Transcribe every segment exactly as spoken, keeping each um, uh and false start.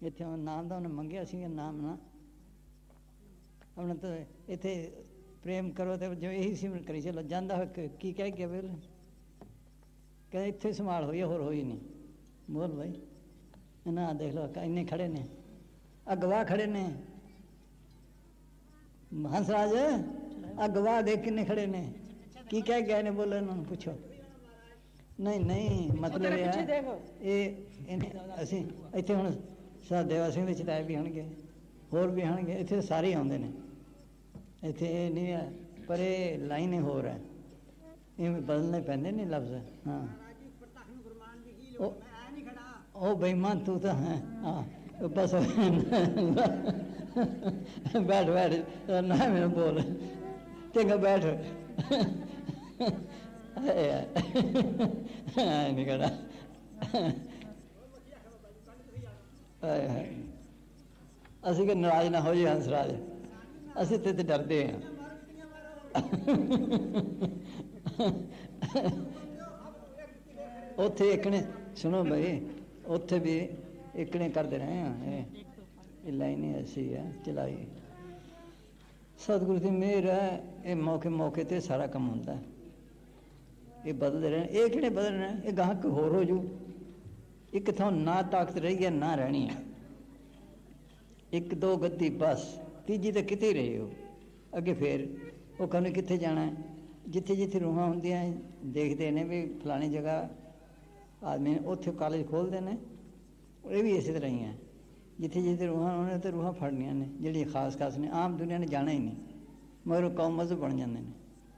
इत्थे नाम का उन्हें मंगया सी नाम ना अपना तो इत्थे प्रेम करो तो जो यही सिमरन करी चलो जाता हो की कह गया बोल कह इत्थे संभाल होई होर होई नहीं बोल भाई ना देख लो इन्ने खड़े ने अगवाह खड़े ने हंसराज अगवाह देख किन्ने खड़े ने की कह गए ने बोलो इन्होंने पूछो नहीं नहीं मतलब ये असी इत्थे हुण साडा देवा सिंह दे चिताए भी होणगे होर भी होणगे इत्थे सारे ही आउंदे ने इत्थे ये नहीं है पर ये लाइन होर है इवें बदलने पैंदे ने लफ्ज़ हाँ ओ बेईमान तू तो है हाँ बस बैठ बैठ ना मेरे बोल चंगा बैठ नहीं खड़ा असी के नाराज ना हो जी हंसराज असी ते ते डरते हैं उत्थे एक ने सुनो भाई उत्थे भी एक ने करते रहे हैं ये लाइन ऐसी है चलाई सतगुरु की मेहर है ये मौके मौके ते सारा काम होता है ये बदलते रहे ये कि बदल रहे ये गाहक होर हो जू एक थां ना ताकत रही है ना रहनी है एक दो गद्दी बस तीजी तो किते ही रहे हो अगे फिर वो कहने कित्थे जाना है जिथे जिथे रूहां होंदियां देखते हैं भी फलानी जगह आदमी उत्थे कॉलेज खोलते हैं ये भी इस तरह ही है जिथे जिथे रूहां उन्हें तो रूहां फड़नियां ने जिहड़ी खास खास ने आम दुनिया ने जाना ही नहीं मगर कौम मजहब बन जाते हैं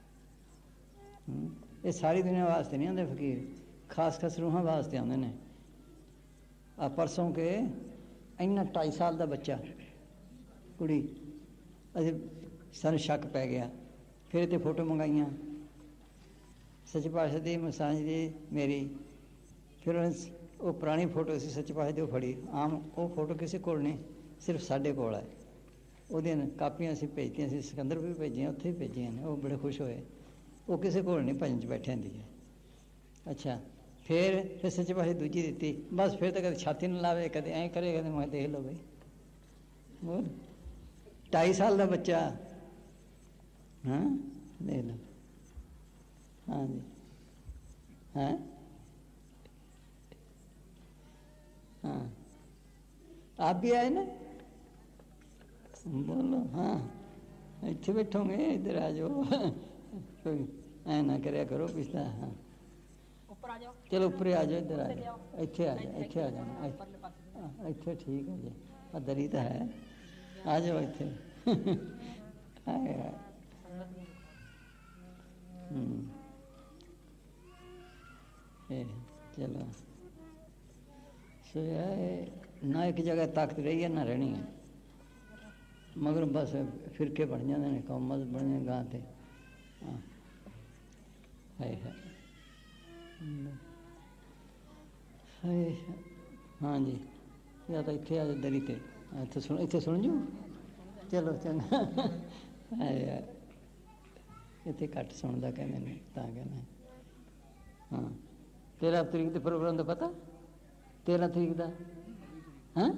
ये सारी दुनिया वास्ते नहीं आते फकीर खास खास रूहां वास्ते आते हैं आ परसों के इन्ना ढाई साल का बच्चा कुड़ी अजे सानू शक पै गया फिर इतने फोटो मंगाइया सच्चे पातशाह दी मसांज दी मेरी फिर वो पुरानी फोटो सी सच्चे पातशाह दी वो फड़ी आम वो फोटो किसी कोल नहीं सिर्फ साढ़े कोल है वो कापियां असीं भेजतियां सी सिकंदर भी भेजियां उत्थे भी भेजियां ने वो बड़े खुश होए वो किसी कोल नहीं भजन च बैठे होंदी है अच्छा फिर फिर सच्चे पातशाह दूजी दित्ती बस फिर तो कदे छाती न लावे कदे ऐं करे कदे मैं देख लो भाई बोल ढाई साल का बच्चा हाँ देख लो हाँ जी हाँ हाँ आप भी आए ना बोलो हाँ इतने बैठोगे इधर आ जाओ कोई ऐ ना करे करो पिछला हाँ ऊपर आ जाओ चलो ऊपर आ जाओ इधर आ जाओ इतने आ जाओ इतने आ जाना इतने ठीक है जी दरी तो है आ जाओ इतने चलो सो ना एक जगह ताकत रही है ना रहनी है मगर बस फिरके बन जाते हैं कौम मत बन गां ते हाँ है है हाँ जी या तो इतने आ जाओ दरी ते इतने सुन इतने सुन जू चलो चंगा है यार इतने घट सुनता कहने ने तां कहना हाँ तेरह तरीक के प्रोग्राम का पता तेरह तरीक का हाँ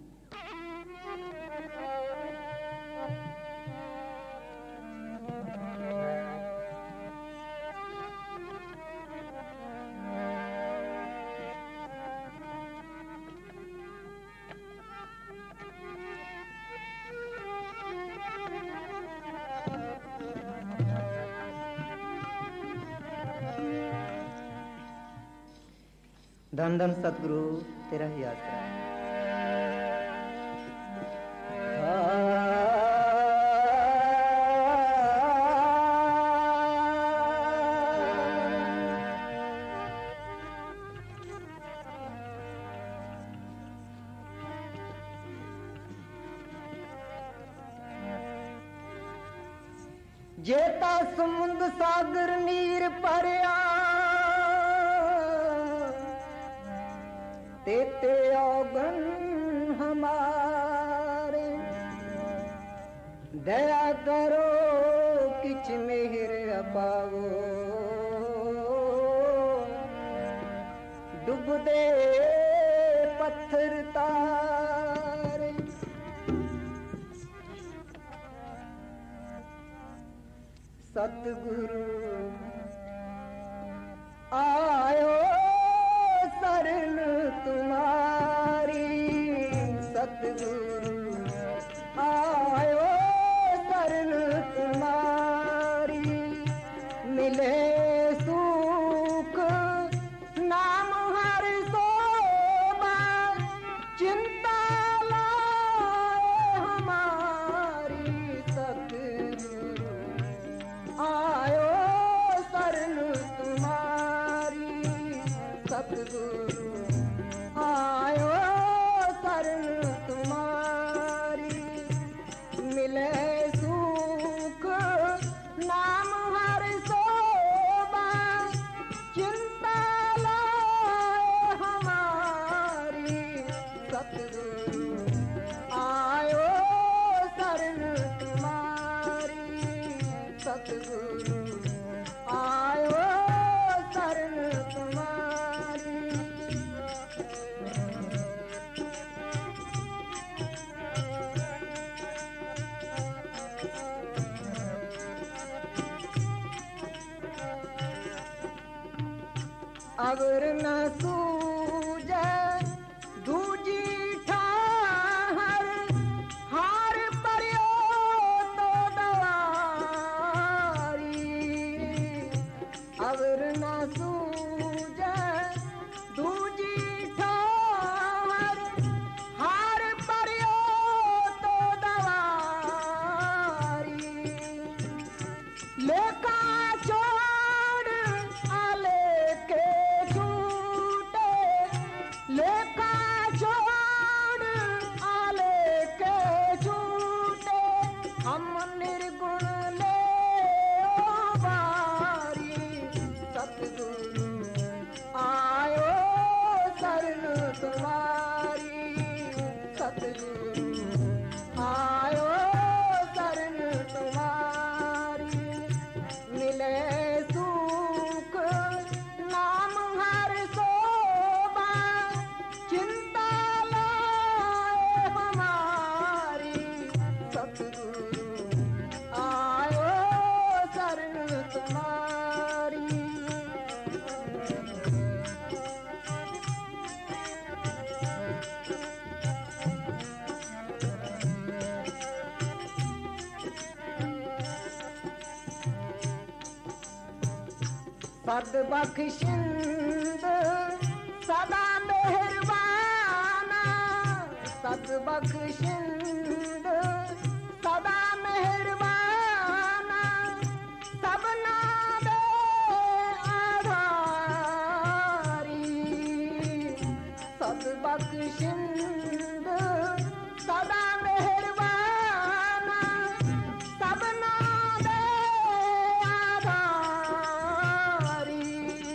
धन धन सतगुरु तेरा ही आसरा जेता समुंद सागर नीर भरिया तेते औगन हमारे दया करो किछ मेहर अपावो डूबदे पत्थर ता सतगुरु आयो शरण तुम्हारी, सतगुरु आयो शरण तुम्हारी, मिले सुख नाम हर सोबा, चिंता लाए हमारी, सतगुरु आयो शरण तुम्हारी, सतगुरु आयो शरण तुम्हारी, मिले सुख नाम हर सोबा, चिंता लाए हमारी, सतगुरु आयो शरण तुम्हारी, सतगुरु आयो शरण तुम्हारी। अगर न सूझे दूजी ठाहर, हार पर्यो तो दवारी, अगर न सूझे दूजी ठाहर, हार पर्यो तो दवारी, लेका छोड़ आले के छूटे, लेका छोड़ आले के छूटे, हम निर्गुण ले बारी, सतगुरु आयो शरण तुम्हारी, सतगुरु आयो शरण तुम्हारी, मिले सुख नाम हर सोबा, चिंता लाए हमारी, सतगुरु आयो शरण तुम्हारी। सद बख्शिंद सदा मेहरबाना, सद बख्शिंद सदा मेहरबाना, सबना दे आधारी, सद बख्शिंद सदा मेहरबाना, सबना दे आधारी,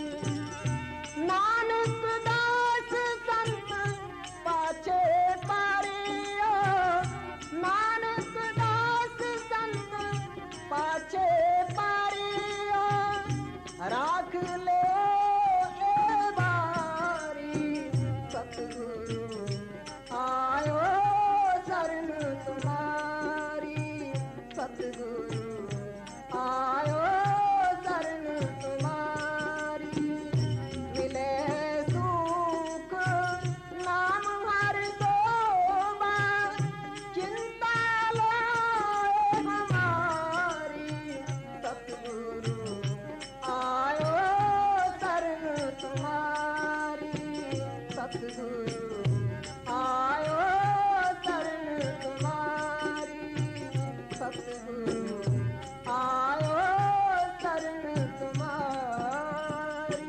नानक दास संत पाछे पारियो, नानक दास संत पाछे पारियो, राख ले ए बारी, सतगुरु आयो शरण तुम्हारी, सतगुरु आयो शरण तुम्हारी, मिले सुख नाम हर सोबा, चिंता लाए हमारी, सतगुरु आयो शरण तुम्हारी, सतगुरु आयो शरण तुम्हारी, सतगुरु आयो शरण तुम्हारी।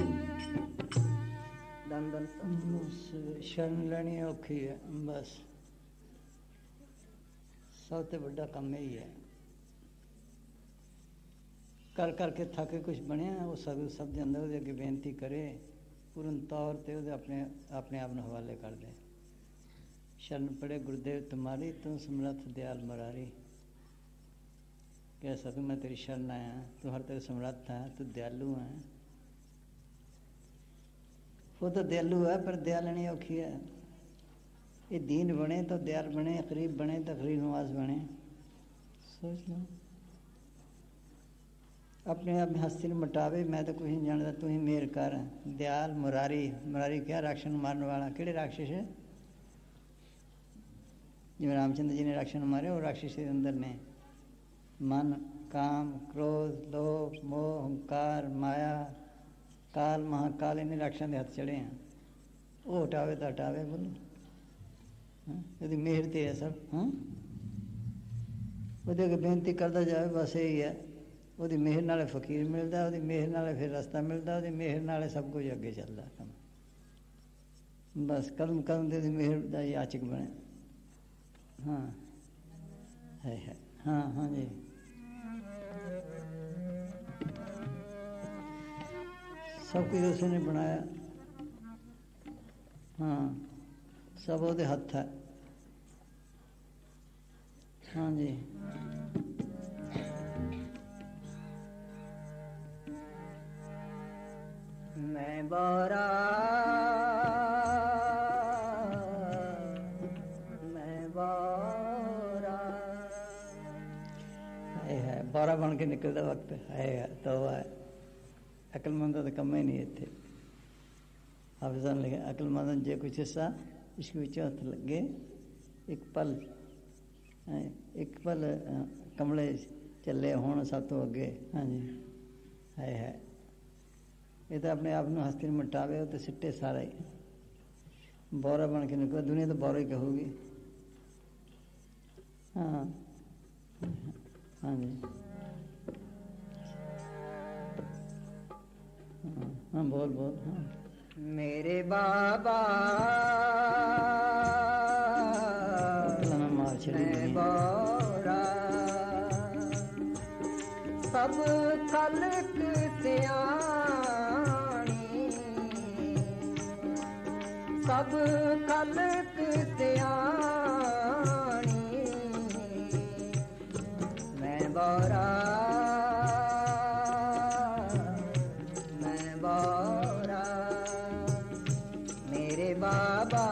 धन धन बस शरण लेनी औखी है, बस सब तो बड़ा काम यही है। कर करके थके कुछ बने वो सब सब दे अंदर ਉਹਦੇ ਅੱਗੇ ਬੇਨਤੀ करे, पूर्ण तौर ते ਉਹਦੇ अपने अपने आप ਨੂੰ हवाले कर दे। शरण पड़े गुरुदेव तुम्हारी, तू समर्थ दयाल मरारी, कह सकूँ मैं तेरी शरण आया, तू हर तेरे समर्थ है, तू दयालु है। वो तो दयालु है पर दया लेनी औखी है। ये दीन बने तो दयाल बने, गरीब बने तो गरीब नवाज बने। सोच लो अपने आप में हस्ती न मटावे, मैं तो कुछ नहीं जानता, तू ही मेहर कर। दयाल मुरारी, मुरारी क्या राक्षस मारने वाला, किहड़े राक्षस है? जिवें रामचंद्र जी ने राक्षस मारे, वो राक्षस के अंदर ने मन, काम, क्रोध, लोभ, मोह, अहंकार, माया, काल, महाकाल, इन्हें राक्षसां दे हथ चढ़े हैं। वो हटावे तो हटावे, बोलो यदि मेहर ते है सब। हाँ वो अगे बेनती करता जाए, बस यही है। ਉਹਦੀ ਮਿਹਰ ਨਾਲ ਫਕੀਰ ਮਿਲਦਾ, ਉਹਦੀ ਮਿਹਰ ਨਾਲ ਫਿਰ ਰਸਤਾ ਮਿਲਦਾ, ਉਹਦੀ ਮਿਹਰ ਨਾਲ ਸਭ ਕੁਝ ਅੱਗੇ ਚੱਲਦਾ ਕੰਮ। ਬਸ ਕਦਮ ਕਦਮ ਤੇ ਉਹਦੀ ਮਿਹਰ ਦਾ ਯਾਚਕ ਬਣੇ। ਹਾਂ ਹੈ ਹੈ ਹਾਂ ਹਾਂ ਜੀ। ਸਭ ਕੁਝ ਉਸੇ ਨੇ ਬਣਾਇਆ। ਹਾਂ ਸਭ ਉਹਦੇ ਹੱਥ ਹੈ। ਹਾਂ ਜੀ। मैं बोरा मैं बोरा है है बोरा बन के निकलता वक्त है तो है। अकलमंद तो कम ही नहीं इतने हाफिज़ां ने लिखा, अकलमंद जे कुछ हिस्सा इश्क विच हथ लगे, एक पल एक पल कमले चले होण सब तो अगे। हाँ जी है है। ये तो अपने आप में हस्ती मटावे, तो सिट्टे सारा ही बोरा बन के निकले। दुनिया तो बोरा ही कहूगी। हाँ हाँ जी हाँ हाँ बोल बोल। हाँ मेरे बाबा मार छड़ी मैं बोरा सब खलक सियाणी, सब खलक सियाणी मैं बोरा मैं बोरा मेरे बाबा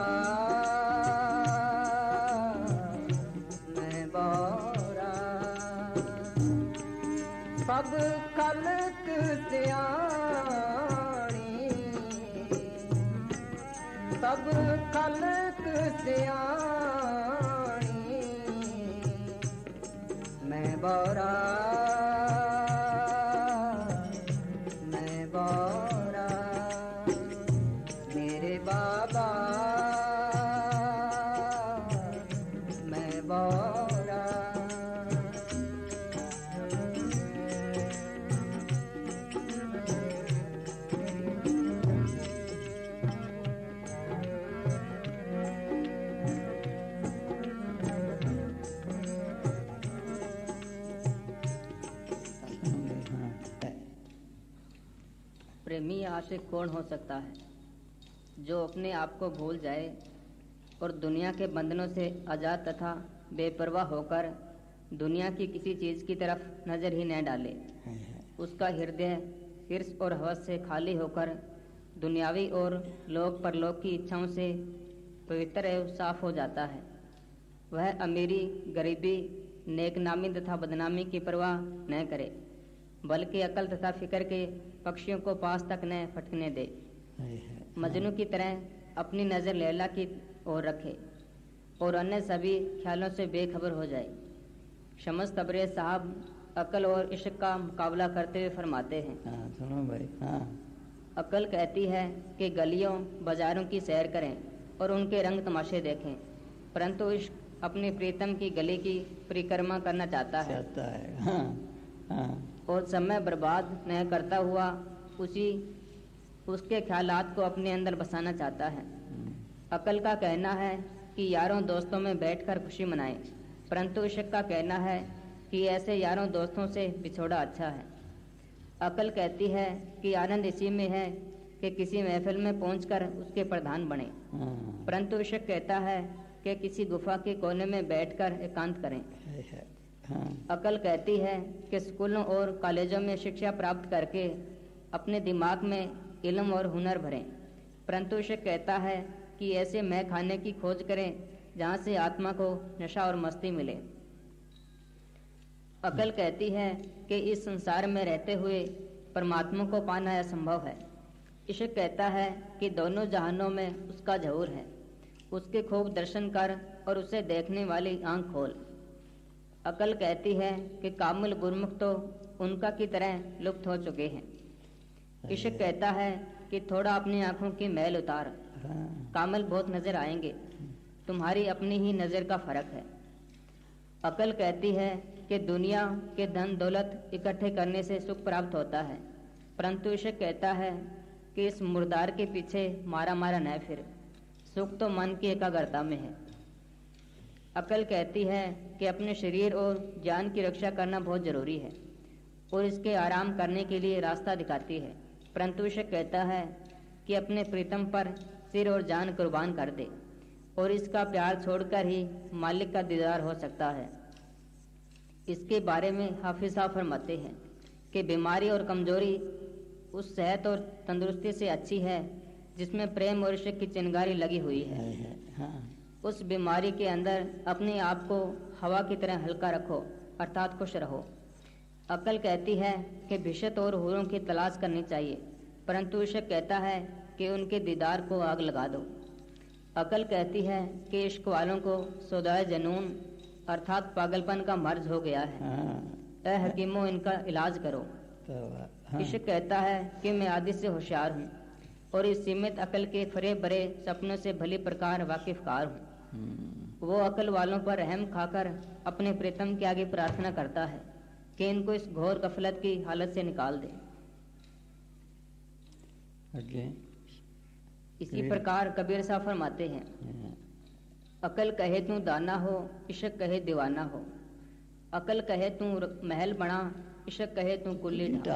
मैं बोरा सब खलक सियाणी, सब खलक सियाणी मैं बोरा मैं बोरा मेरे बाबा मैं बोरा। प्रेमी आशिक कौन हो सकता है जो अपने आप को भूल जाए और दुनिया के बंधनों से आज़ाद तथा बेपरवाह होकर दुनिया की किसी चीज़ की तरफ नज़र ही न डाले। उसका हृदय हिर्स और हवस से खाली होकर दुनियावी और लोक परलोक की इच्छाओं से पवित्र एवं साफ हो जाता है। वह अमीरी, गरीबी, नेकनामी तथा बदनामी की परवाह न करे, बल्कि अकल तथा फिक्र के पक्षियों को पास तक न फटकने दे। मजनू की तरह अपनी नज़र लैला की ओर रखे और अन्य सभी ख्यालों से बेखबर हो जाए। शम्स तबरे साहब अकल और इश्क का मुकाबला करते हुए फरमाते हैं। हाँ, सुनो भाई। हाँ। अकल कहती है कि गलियों बाजारों की सैर करें और उनके रंग तमाशे देखें, परंतु इश्क अपनी प्रीतम की गली की परिक्रमा करना चाहता है, चाहता है। हाँ, हाँ। और समय बर्बाद न करता हुआ उसी उसके ख्यालात को अपने अंदर बसाना चाहता है। अकल का कहना है कि यारों दोस्तों में बैठकर खुशी मनाएं, परंतु इश्क का कहना है कि ऐसे यारों दोस्तों से बिछोड़ा अच्छा है। अकल कहती है कि आनंद इसी में है कि किसी महफिल में पहुंचकर उसके प्रधान बने, परंतु इश्क कहता है कि किसी गुफा के कोने में बैठकर एकांत करें। अकल कहती है कि स्कूलों और कॉलेजों में शिक्षा प्राप्त करके अपने दिमाग में इल्म और हुनर भरें, परंतु इश्क कहता है कि ऐसे मैं खाने की खोज करें जहाँ से आत्मा को नशा और मस्ती मिले। अकल कहती है कि इस संसार में रहते हुए परमात्मा को पाना असंभव है। इश्क कहता है कि दोनों जहानों में उसका ज़हूर है। उसके खूब दर्शन कर और उसे देखने वाली आंख खोल। अकल कहती है कि कामिल गुरमुख तो उनका की तरह लुप्त हो चुके हैं। इश्क कहता है कि थोड़ा अपनी आंखों की मैल उतार, कामिल बहुत नजर आएंगे, तुम्हारी अपनी ही नज़र का फर्क है। अकल कहती है कि दुनिया के धन दौलत इकट्ठे करने से सुख प्राप्त होता है, परंतु इश्क कहता है कि इस मुर्दार के पीछे मारा मारा न फिर, सुख तो मन की एकाग्रता में है। अकल कहती है कि अपने शरीर और जान की रक्षा करना बहुत जरूरी है और इसके आराम करने के लिए रास्ता दिखाती है, परंतु इश्क कहता है कि अपने प्रीतम पर सिर और जान कुर्बान कर दे और इसका प्यार छोड़कर ही मालिक का दीदार हो सकता है। इसके बारे में हाफिज साहब फरमाते हैं कि बीमारी और कमजोरी उस सेहत और तंदुरुस्ती से अच्छी है जिसमें प्रेम और इश्क की चिंगारी लगी हुई है। हाँ। उस बीमारी के अंदर अपने आप को हवा की तरह हल्का रखो, अर्थात खुश रहो। अकल कहती है कि भिशत और हूरों की तलाश करनी चाहिए, परंतु इश्क कहता है कि उनके दीदार को आग लगा दो। अकल कहती है कि इश्क वालों को सौदाए जनून अर्थात पागलपन का मर्ज हो गया है। हाँ। ऐ हकीमों, इनका इलाज करो। तो हाँ। इश्क कहता है कि मैं आदि से होशियार हूँ और इस सीमित अकल के फरे बरे सपनों से भली प्रकार वाकिफकार हूँ। वो अकल वालों पर रहम खाकर अपने प्रीतम के आगे प्रार्थना करता है कि इनको इस घोर गफलत की हालत से निकाल दे। आगे इसी प्रकार कबीर साहब फरमाते हैं, अकल कहे तू दाना हो, इश्क कहे दीवाना हो। अकल कहे तू महल बना, इश्क कहे तू कुल्ली ढा।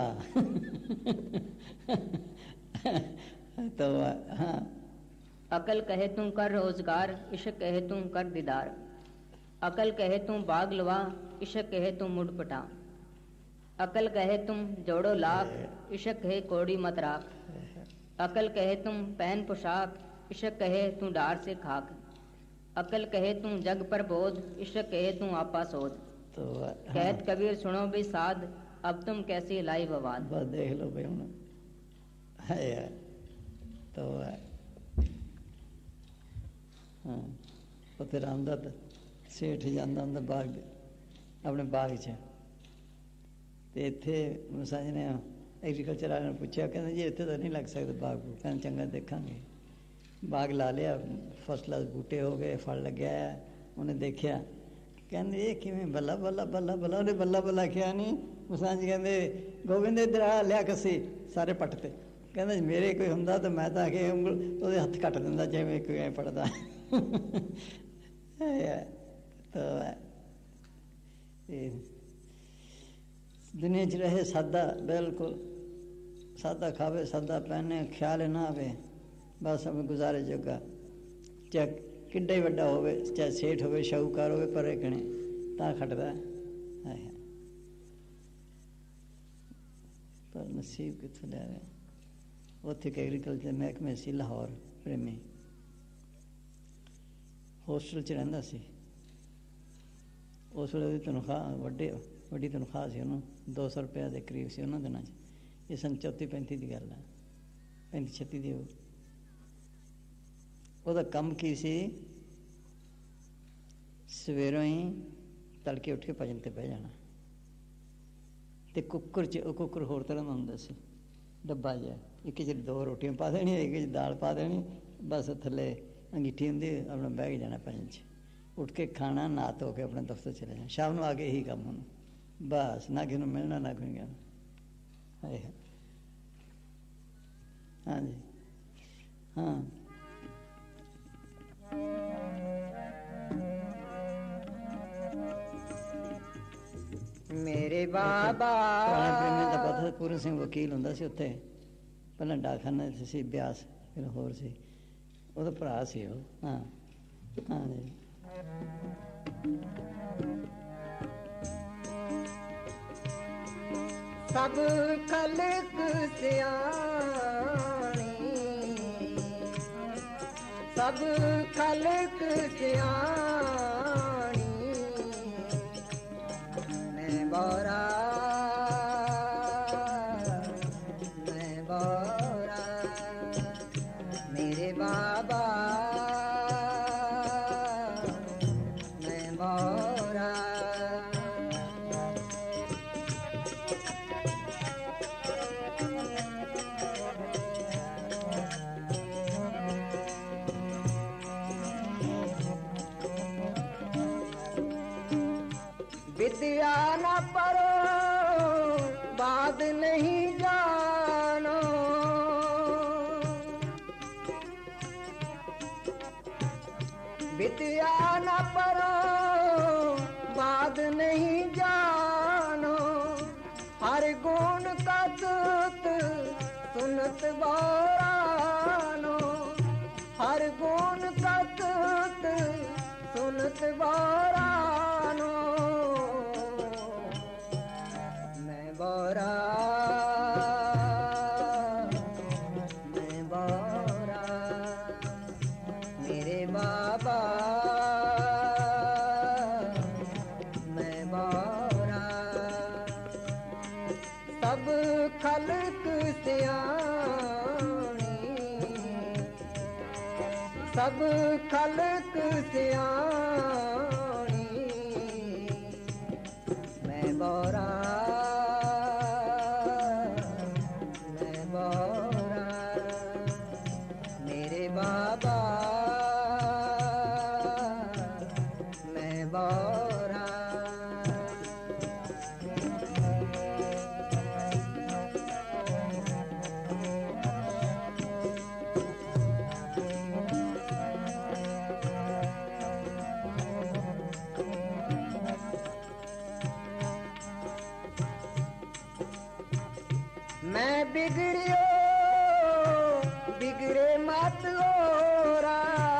तो हाँ। अकल कहे तू कर रोजगार, इश्क कहे तू कर दीदार। अकल कहे तू बाग लवा, इश्क कहे तू मुड़ पटा। अकल कहे तुम जोड़ो लाख, इश्क कहे कोड़ी मत राख। अकल कहे तुम पहन पोशाक, इश्क कहे तू डार से खाक। अकल कहे तुम जग पर बोध, इश्क कहे तू आपा सोध। तो कहत कबीर सुनो भी साध, अब तुम कैसी लाई बवाद। बस देख लो भाई हूँ है यार। तो हाँ, उत्थे रामदत्त सेठ जांदा हुंदा बाग दे अपने बाग च, ते इत्थे मुसाजी ने एग्रीकल्चर वाले ने पूछा, कहते जी इत्थे तो नहीं लग सकता बाग, कहते चंगा देखांगे। बाग ला लिया, फसला बूटे हो गए, फल लग्या है। उन्हें देखा, कहते ये किवें बल्ला बल्ला बल्ला बल्ला, उन्हें बल्ला बल्ला क्या नहीं। मुसां जी कहते गोविंद इधर आ लिया कसी, सारे पटते। कहते मेरे कोई हुंदा तो मैं तो आके उंगल ਉਹਦੇ हथ कट दिंदा जिवें कोई पटदा। तो दुनिया च रहे सादा, बिल्कुल सादा खावे, सादा पहने, ख्याल ना आवे, बस हमें गुजारे जोगा। चाहे किड्डा ही वड्डा होवे, चाहे सेठ होवे, शाहूकार होवे, पर एकने तां खटदा है। पर नसीब कित्थों लिया रहे। उत्थे एक एग्रीकल्चर महकमे सी लाहौर, प्रेमी होस्टल च रहिंदा सी। उस वेले तनख्वाह वड्डे वड्डी तनख्वाह सी उन्होंने, दो सौ रुपया के करीब सी उन्होंने दिनों। ये सन चौथी पैंती की गल है, पैंती छत्ती की। ਉਹਦਾ ਕੰਮ ਕੀ ਸੀ, ਸਵੇਰੋਂ ਹੀ ਤੜਕੇ ਉੱਠ ਕੇ ਭਜਨ ਤੇ ਬਹਿ ਜਾਣਾ। ਤੇ ਕੁੱਕਰ 'ਚ ਉਹ ਕੁੱਕਰ ਹੋਰ ਤਰ੍ਹਾਂ ਦਾ ਹੁੰਦਾ ਸੀ, ਡੱਬਾ ਜਿਹਾ, ਇੱਕ 'ਚ ਦੋ ਰੋਟੀਆਂ ਪਾ ਦੇਣੀਆਂ, ਇੱਕ 'ਚ ਦਾਲ ਪਾ ਦੇਣੀ, ਬਸ ਥੱਲੇ ਅੰਗੀਠੀ ਹੁੰਦੀ, ਆਪਣਾ ਬਹਿ ਕੇ ਜਾਣਾ ਭਜਨ 'ਚ। ਉੱਠ ਕੇ ਖਾਣਾ, ਨਹਾ ਧੋ ਕੇ ਆਪਣੇ ਦਫ਼ਤਰ ਚਲੇ ਜਾਣਾ। ਸ਼ਾਮ ਨੂੰ ਆ ਕੇ ਇਹੀ ਕੰਮ ਹੁਣ, ਬਸ ਨਾ ਕਿਸੇ ਨੂੰ ਮਿਲਣਾ ਨਾ ਕੋਈ ਕਹਿਣਾ। ਹਾਏ ਹਾਂਜੀ ਹਾਂ। ਮੇਰੇ ਬਾਬਾ ਪੁਰਾਣੇ ਦਾ ਪਤਾ, ਪੂਰਨ ਸਿੰਘ ਵਕੀਲ ਹੁੰਦਾ ਸੀ ਉੱਥੇ, ਪਹਿਲਾਂ ਡਾਕਖਾਨਾ ਸੀ ਬਿਆਸ, ਫਿਰ ਹੋਰ ਸੀ, ਉਹਦਾ ਭਰਾ ਸੀ ਉਹ। ਹਾਂ ਹਾਂ ਜੀ। ਸਭ ਖਲਕ ਸਿਆਣੀ, ਸਭ ਖਲਕ ਸਿਆਣੀ, बोरा मैं बोरा मेरे बाबा मैं बोरा विद्या न पढ़ो बात नहीं जानो विद्या न पढ़ो बात नहीं जानो हर गुण का दूत सुनत बोरानो हर गुण का दूत सुनत बोरानो मैं बोरा मैं बोरा मेरे बाबा मैं बोरा सब खलक सियाणी सब खलक सियाणी मैं बोरा मैं बोरा मेरे बाबा मैं बोरा मैं बिगड़ियो बिगड़े मत ओरा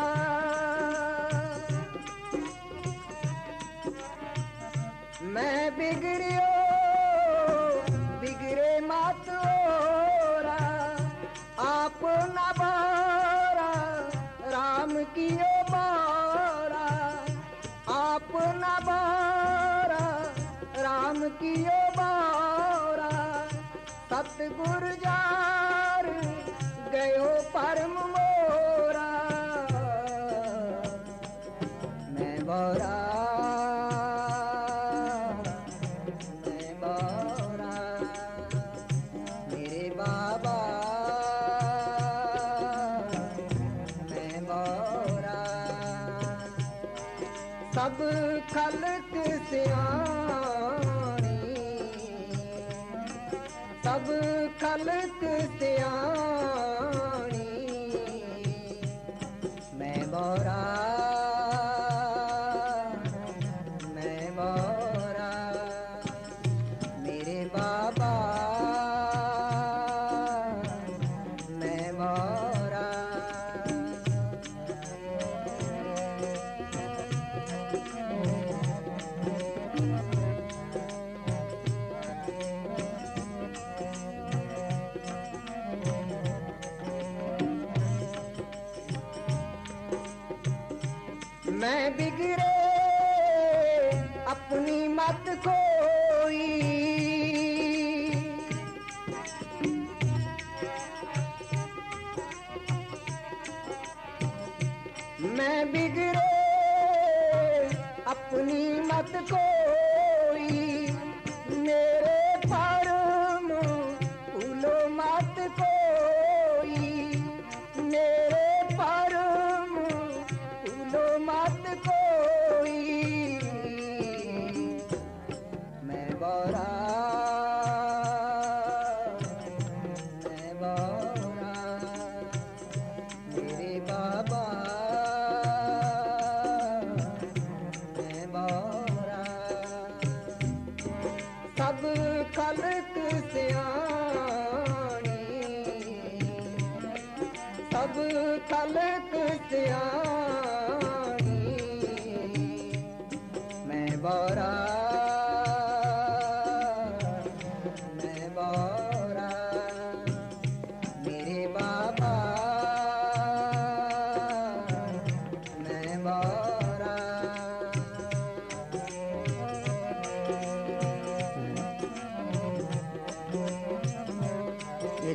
मैं बिगड़ियो बिगड़े मत ओरा आप न बोरा राम कियो बोरा आप न बोरा राम कियो बोरा सतगुर जार गयो परम मोरा मैं बोरा मैं बोरा मेरे बाबा मैं बोरा सब खलक सियाणी सब खलक सियाणी मैं बोरा मैं बोरा मेरे बाबा मैं बोरा मैं बिगड़े अपनी मत कोई मैं बिगड़े अपनी मत कोई मेरे परम भूलो मत कोई मेरे परम भूलो मत कोई मैं बोरा मैं बोरा मेरे बाबा मैं बोरा सब खलक सियाणी सब खलक सियाणी मैं बोरा मैं बोरा मेरे बाबा मैं बोरा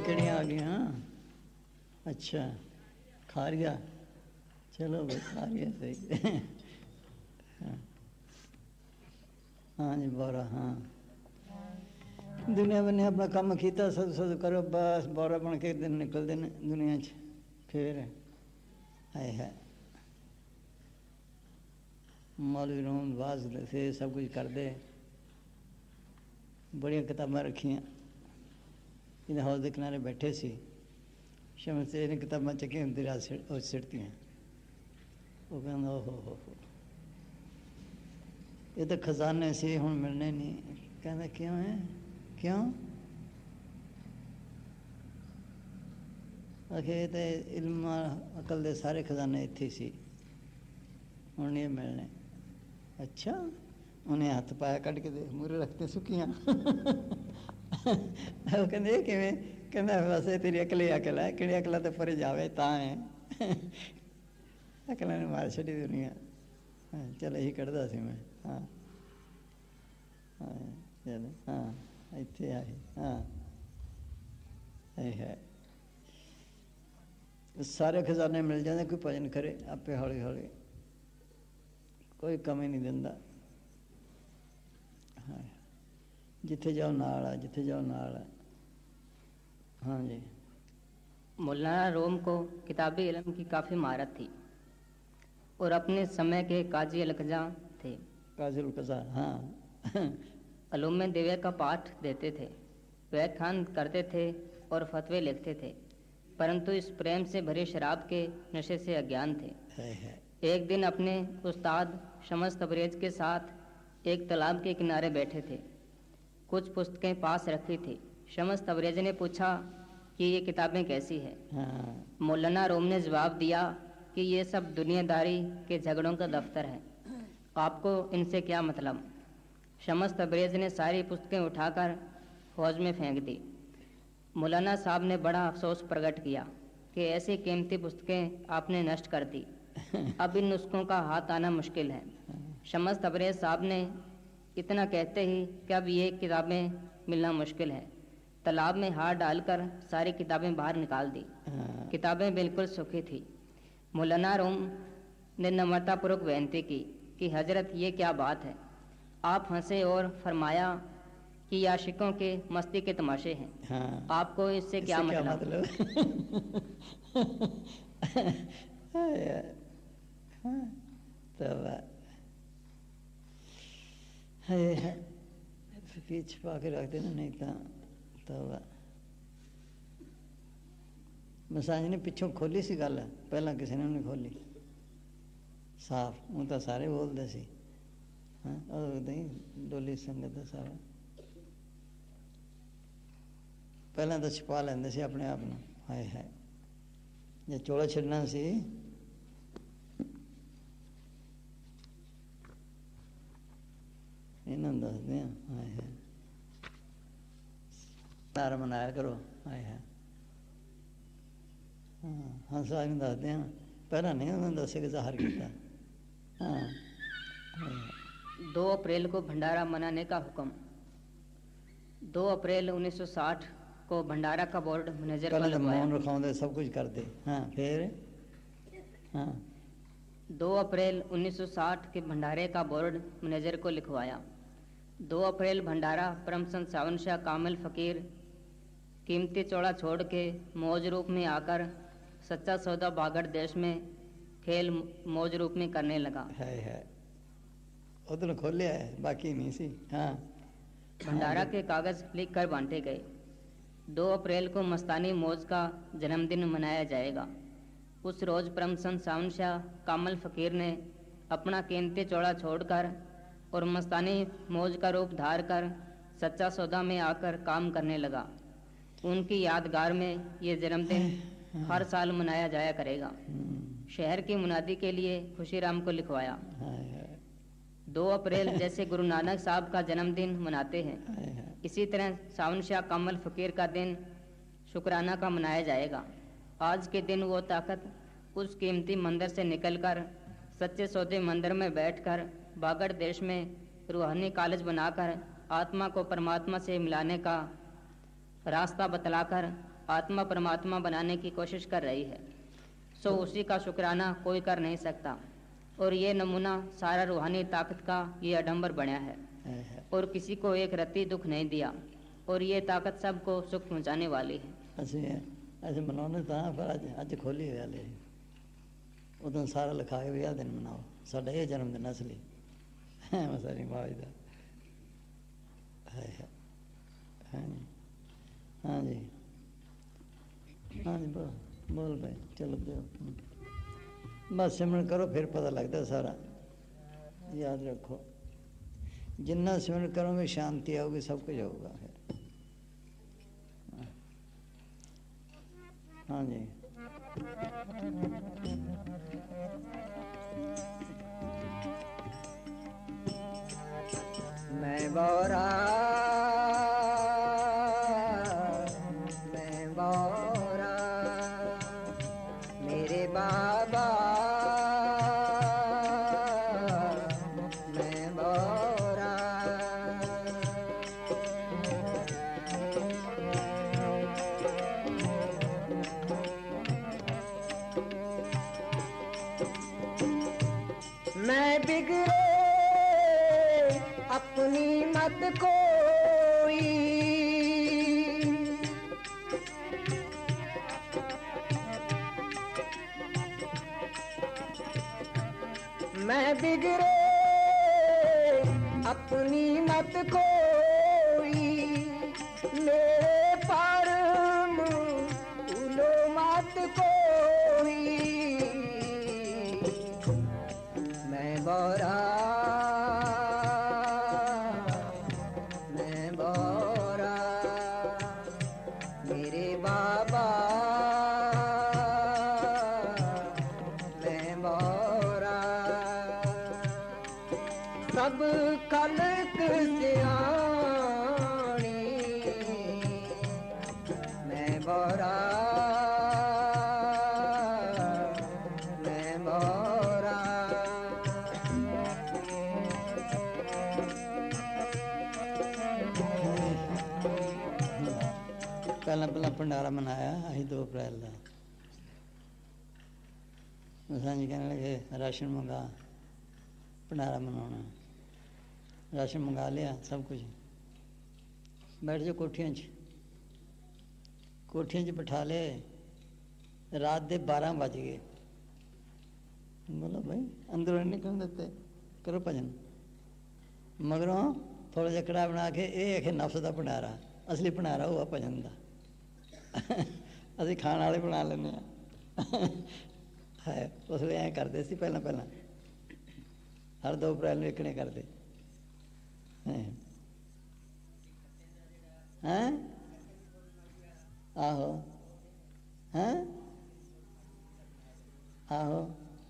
किड़ियाँ आ गई। हाँ अच्छा, खारिया, चलो भाई खारिया सही। हाँ हाँ जी बोरा। हाँ दुनिया बने अपना काम किया, सद सद करो बस बोरा बन के दिन निकलते हैं दुनिया च। फिर है है मौलवी रूम वाज से सब कुछ कर दे। बड़िया किताबां रखियाँ इन्हें हाउस के किनारे बैठे सी, शमस से इन्हें किताबां चकियां दरिया सिटतियाँ। वो कहना ओहो हो हो ये तो खजाने से हुण मिलने नहीं। कहना क्यों है, क्यों? आखे तो इल्म अकल दे सारे खजाने इत्थे सी, हुण नहीं मिलने। अच्छा उन्हें हाथ पाया कट के मूरे रखते सुखियाँ। वो कहते किवें? कहना वैसे तेरी अकल ही अकल है, किहड़ी अकल तो परे जावे तां है। अकल ने मार छड़ी दुनिया। हाँ चल यही कढ़दा सी मैं। हाँ हाँ चल हाँ इत्थे आई। हाँ है सारे खजाने मिल जाते, कोई भजन करे आपे हौली हौली, कोई कमी नहीं दिंदा। हाँ जिथे जाओ नाल है, जिथे जाओ नाल है। हाँ जी। मौलाना रूम को किताबी इल्म की काफ़ी महारत थी और अपने समय के काजी अलकजा थे। काजी अलकजा हाँ। अलूम दिव्य का पाठ देते थे, व्याख्यान करते थे और फतवे लिखते थे, परंतु इस प्रेम से भरे शराब के नशे से अज्ञान थे। है, है। एक दिन अपने उस्ताद शमस तबरेज के साथ एक तालाब के किनारे बैठे थे। कुछ पुस्तकें पास रखी थी। शमस तबरेज ने पूछा कि ये किताबें कैसी है। हाँ। मौलाना रूम ने जवाब दिया कि ये सब दुनियादारी के झगड़ों का दफ्तर है, आपको इनसे क्या मतलब। शमस तबरेज ने सारी पुस्तकें उठाकर हौज में फेंक दी। मौलाना साहब ने बड़ा अफसोस प्रकट किया कि ऐसी कीमती पुस्तकें आपने नष्ट कर दी, अब इन नुस्खों का हाथ आना मुश्किल है। शमस तबरेज साहब ने इतना कहते ही कि अब ये किताबें मिलना मुश्किल है, तालाब में हाथ डालकर सारी किताबें बाहर निकाल दी। किताबें बिल्कुल सूखी थी। मौलाना रूम ने नम्रतापूर्वक बेनती की कि हजरत ये क्या बात है। आप हंसे और फरमाया कि आशिकों के मस्ती के तमाशे हैं। हाँ। आपको इससे क्या मतलब, क्या मतलब? फकीर छुपा के रख देना नहीं तो तब मसाज ने पिछों खोली सी गल, पहला किसी ने नहीं खोली साफ। हूँ तो सारे बोलते सी। हाँ नहीं डोली संगत सारा पहला तो छुपा लेंदे सी अपने आप में। हाय हाय जे चोला छड़ना सी इन्हों दसते हैं। हाय हाय नारा मनाया करो। हाय हाय हाँ हंस आज दसते हैं, पहला नहीं उन्होंने दसे कि ज़ाहिर किया। हाँ दो अप्रैल को भंडारा मनाने का हुक्म। दो अप्रैल उन्नीस सौ साठ को भंडारा का बोर्ड मैनेजर पहले तो मौन रखाते सब कुछ करते। हाँ फिर हाँ दो अप्रैल उन्नीस सौ साठ के भंडारे का बोर्ड मैनेजर को लिखवाया। दो अप्रैल भंडारा परमसंत सावन शाह कामिल फ़कीर कीमती चौड़ा छोड़ के मौज रूप में आकर सच्चा सौदा बागड़ देश में खेल मौज रूप में करने लगा। है है उधर खोले है बाकी नहीं सी। हाँ भंडारा के कागज लिख कर बांटे गए। दो अप्रैल को मस्तानी मौज का जन्मदिन मनाया जाएगा। उस रोज़ परमसंत सावन शाह कामल फ़कीर ने अपना कीमती चौड़ा छोड़कर और मस्तानी मौज का रूप धार कर सच्चा सौदा में आकर काम करने लगा। उनकी यादगार में ये जन्मदिन हर साल मनाया जाया करेगा। शहर की मुनादी के लिए खुशीराम को लिखवाया। दो अप्रैल जैसे गुरु नानक साहब का जन्मदिन मनाते हैं, इसी तरह सावन शाह कामल फ़कीर का दिन शुक्राना का मनाया जाएगा। आज के दिन वो ताकत उस कीमती मंदिर से निकलकर सच्चे सौदे मंदिर में बैठकर बागड़ देश में रूहानी कॉलेज बनाकर आत्मा को परमात्मा से मिलाने का रास्ता बतलाकर आत्मा परमात्मा बनाने की कोशिश कर रही है, सो उसी का शुक्राना कोई कर नहीं सकता। और ये नमूना सारा रूहानी ताकत का ये आडंबर बना है और किसी को एक रत्ती दुख नहीं दिया, और ये ताकत सबको सुख पहुंचाने वाली है। ਅਸੀਂ ਅਸੀਂ ਮਨਾਉਣੇ ਤਾਂ ਪਰ ਅੱਜ ਅੱਜ ਖੋਲੀ ਹੋਇਆ ਲੈ ਉਦੋਂ ਸਾਰਾ ਲਿਖਾ ਕੇ ਵੀ ਆਹ ਦਿਨ ਮਨਾਓ, ਸਾਡਾ ਇਹ ਜਨਮ ਦਿਨ ਅਸਲੀ ਮਸਾਰੀ ਮਾਈ ਦਾ ਹੈ ਹੈ ਹਾਂਜੀ ਹਾਂਜੀ ਹਾਂਜੀ ਬੋਲ ਬੋਲ ਭਾਈ ਚਲੋ ਦਿਓ ਬਸ ਸਿਮਰਨ ਕਰੋ ਫਿਰ ਪਤਾ ਲੱਗਦਾ ਸਾਰਾ। याद रखो जिन्ना सिमरन करोगे शांति आओगी, सब कुछ होगा फिर। हाँ जी मैं बोरा मैं बोरा मेरे बाबा मैं बोरा मैं बिगड़े अपनी मत कोई मैं बिगड़े अपनी मत कोई मेरे पर भूलो मत कोई मैं बोरा मैं बोरा मेरे बाबा मैं बोरा सब खलक सियाणी मैं बोरा मैं बोरा पहला पहला भंडारा मनाया अभी दो अप्रैल का। जी कहने लगे राशन मंगा, भंडारा मनाना। राशन मंगा लिया, सब कुछ बैठ जाओ कोठियां च कोठियां च बिठा ले। रात के बारह बज गए, बोलो भाई अंदरों नहीं निकल देते, करो भजन। मगरों थोड़ा जहा कड़ा बना के ये आखे नफ्स का भंडारा, असली भंडारा हुआ भजन का। असी खाने वाले बना लें है, उस वे ऐ करते सी पहला पहला हर दो अप्रैल में इकने करते हैं। आहो हैं आहो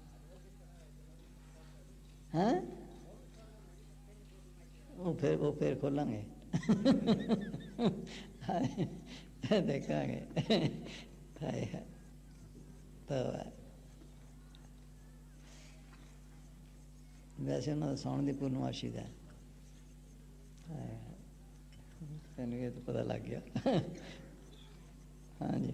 हैं वो फिर वो फिर खोलेंगे देखेंगे तो वैसे उन्होंने सौन की पूर्णमाशी का तेन ये तो पता लग गया। हाँ जी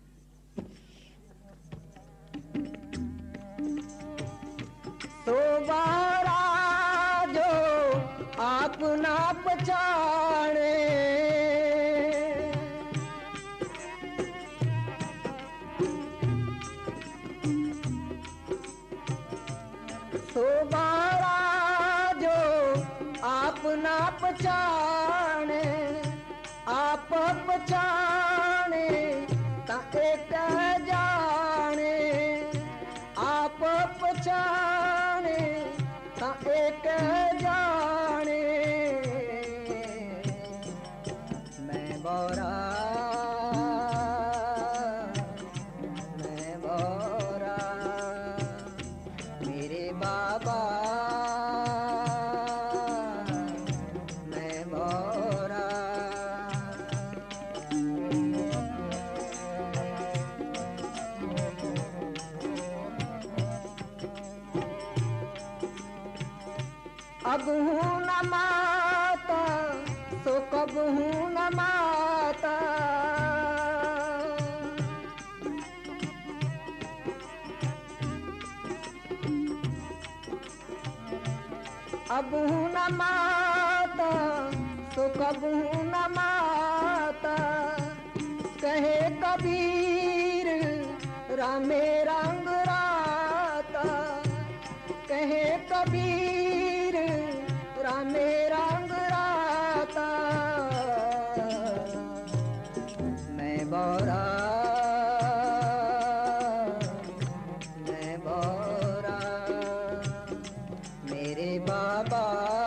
तो बारा जो आप ना पहचाने तो बारा जो आप ना पहचाने आप पहचाने ता एक जाने आप पहचाने ता एक जाने मैं बोरा मैं बोरा मेरे बाबा मैं बोरा अब हूँ न माता तो कब हूँ न माता अबू न माता तो कबू न माता, कहे कबीर रामे रंग राता, कहे कबीर रामे रंग राता। मैं बोरा मैं बोरा मेरे बाबा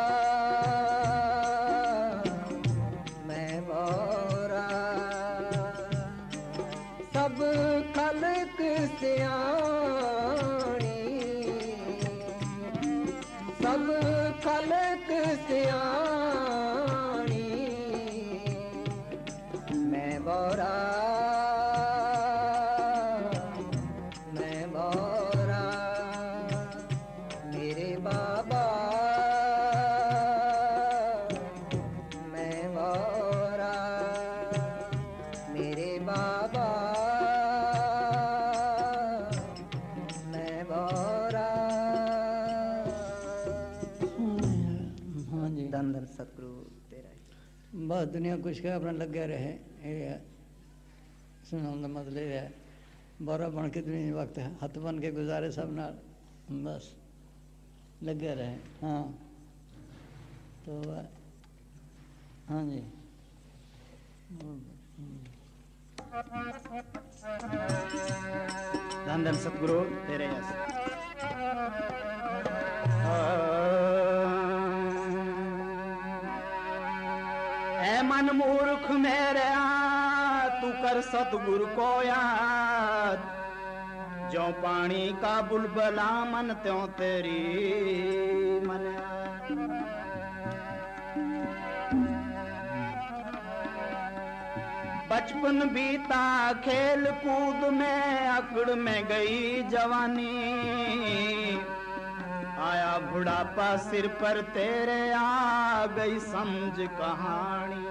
मैं बोरा, सब खलक सियाणी सब खलक सियाणी, मैं बोरा मैं बोरा मेरे बाबा मैं बोरा मेरे बाबा मैं बोरा। हाँ जी, धन धन सतगुरु तेरा। बस दुनिया कुछ का अपना लग्या रहे, ये सुनाने का मतलब है बोरा बन के दुनिया वक्त हथ बन के गुजारे सब नाल, बस लगे रहे। हाँ तो हाँ जी, धन धन सतगुरु तेरे यस। ऐ मन मूर्ख मेरे तू कर सतगुरु को याद, जो पानी का बुलबुला मन त्यों तेरी मन। बचपन बीता खेल कूद में, अकड़ में गई जवानी, आया बुढ़ापा सिर पर तेरे आ गई समझ कहानी।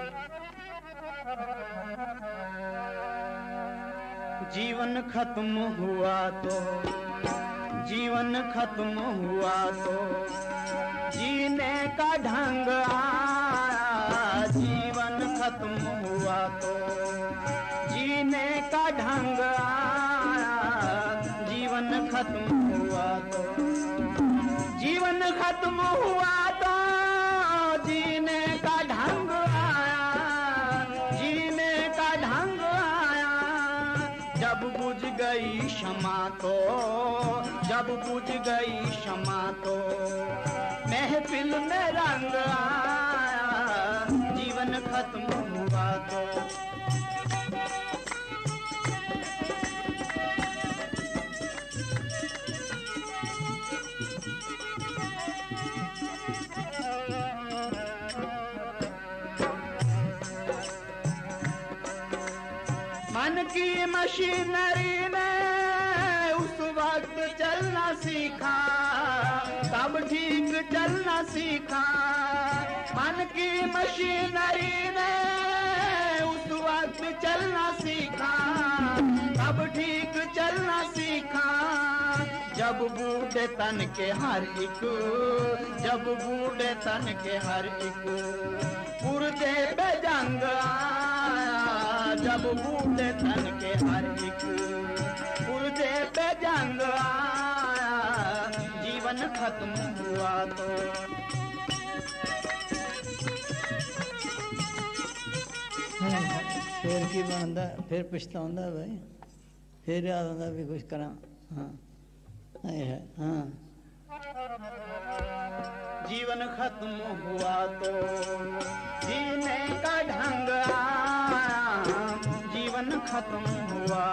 जीवन खत्म हुआ तो जीवन खत्म हुआ तो जीने का ढंग आया, जीवन खत्म हुआ तो जीने का ढंग आया, जीवन खत्म हुआ तो जीवन खत्म हुआ तो जीने का ढंग आया, जीने का ढंग आया। जब बुझ गई क्षमा तो जब बुझ गई क्षमा तो महफिल में रंग आया, जीवन खत्म हुआ तो। मन की मशीनरी ने उस वक्त चलना सीखा, तब ठीक चलना सीखा। मन की मशीनरी ने उस वक्त चलना सीखा, तब ठीक चलना सीखा। जब बूढ़े तन के हर एक जब बूढ़े तन के हर एक पुरजे पे जंग आया, जब बूढ़े तन के हर एक पुरजे पे जंग आया, जीवन खत्म हुआ तो। फिर की बनता, फिर पछताउंदा भाई, फिर याद आता भी कुछ करा। हाँ है हाँ। जीवन खत्म हुआ तो जीने का ढंग आया, जीवन खत्म हुआ।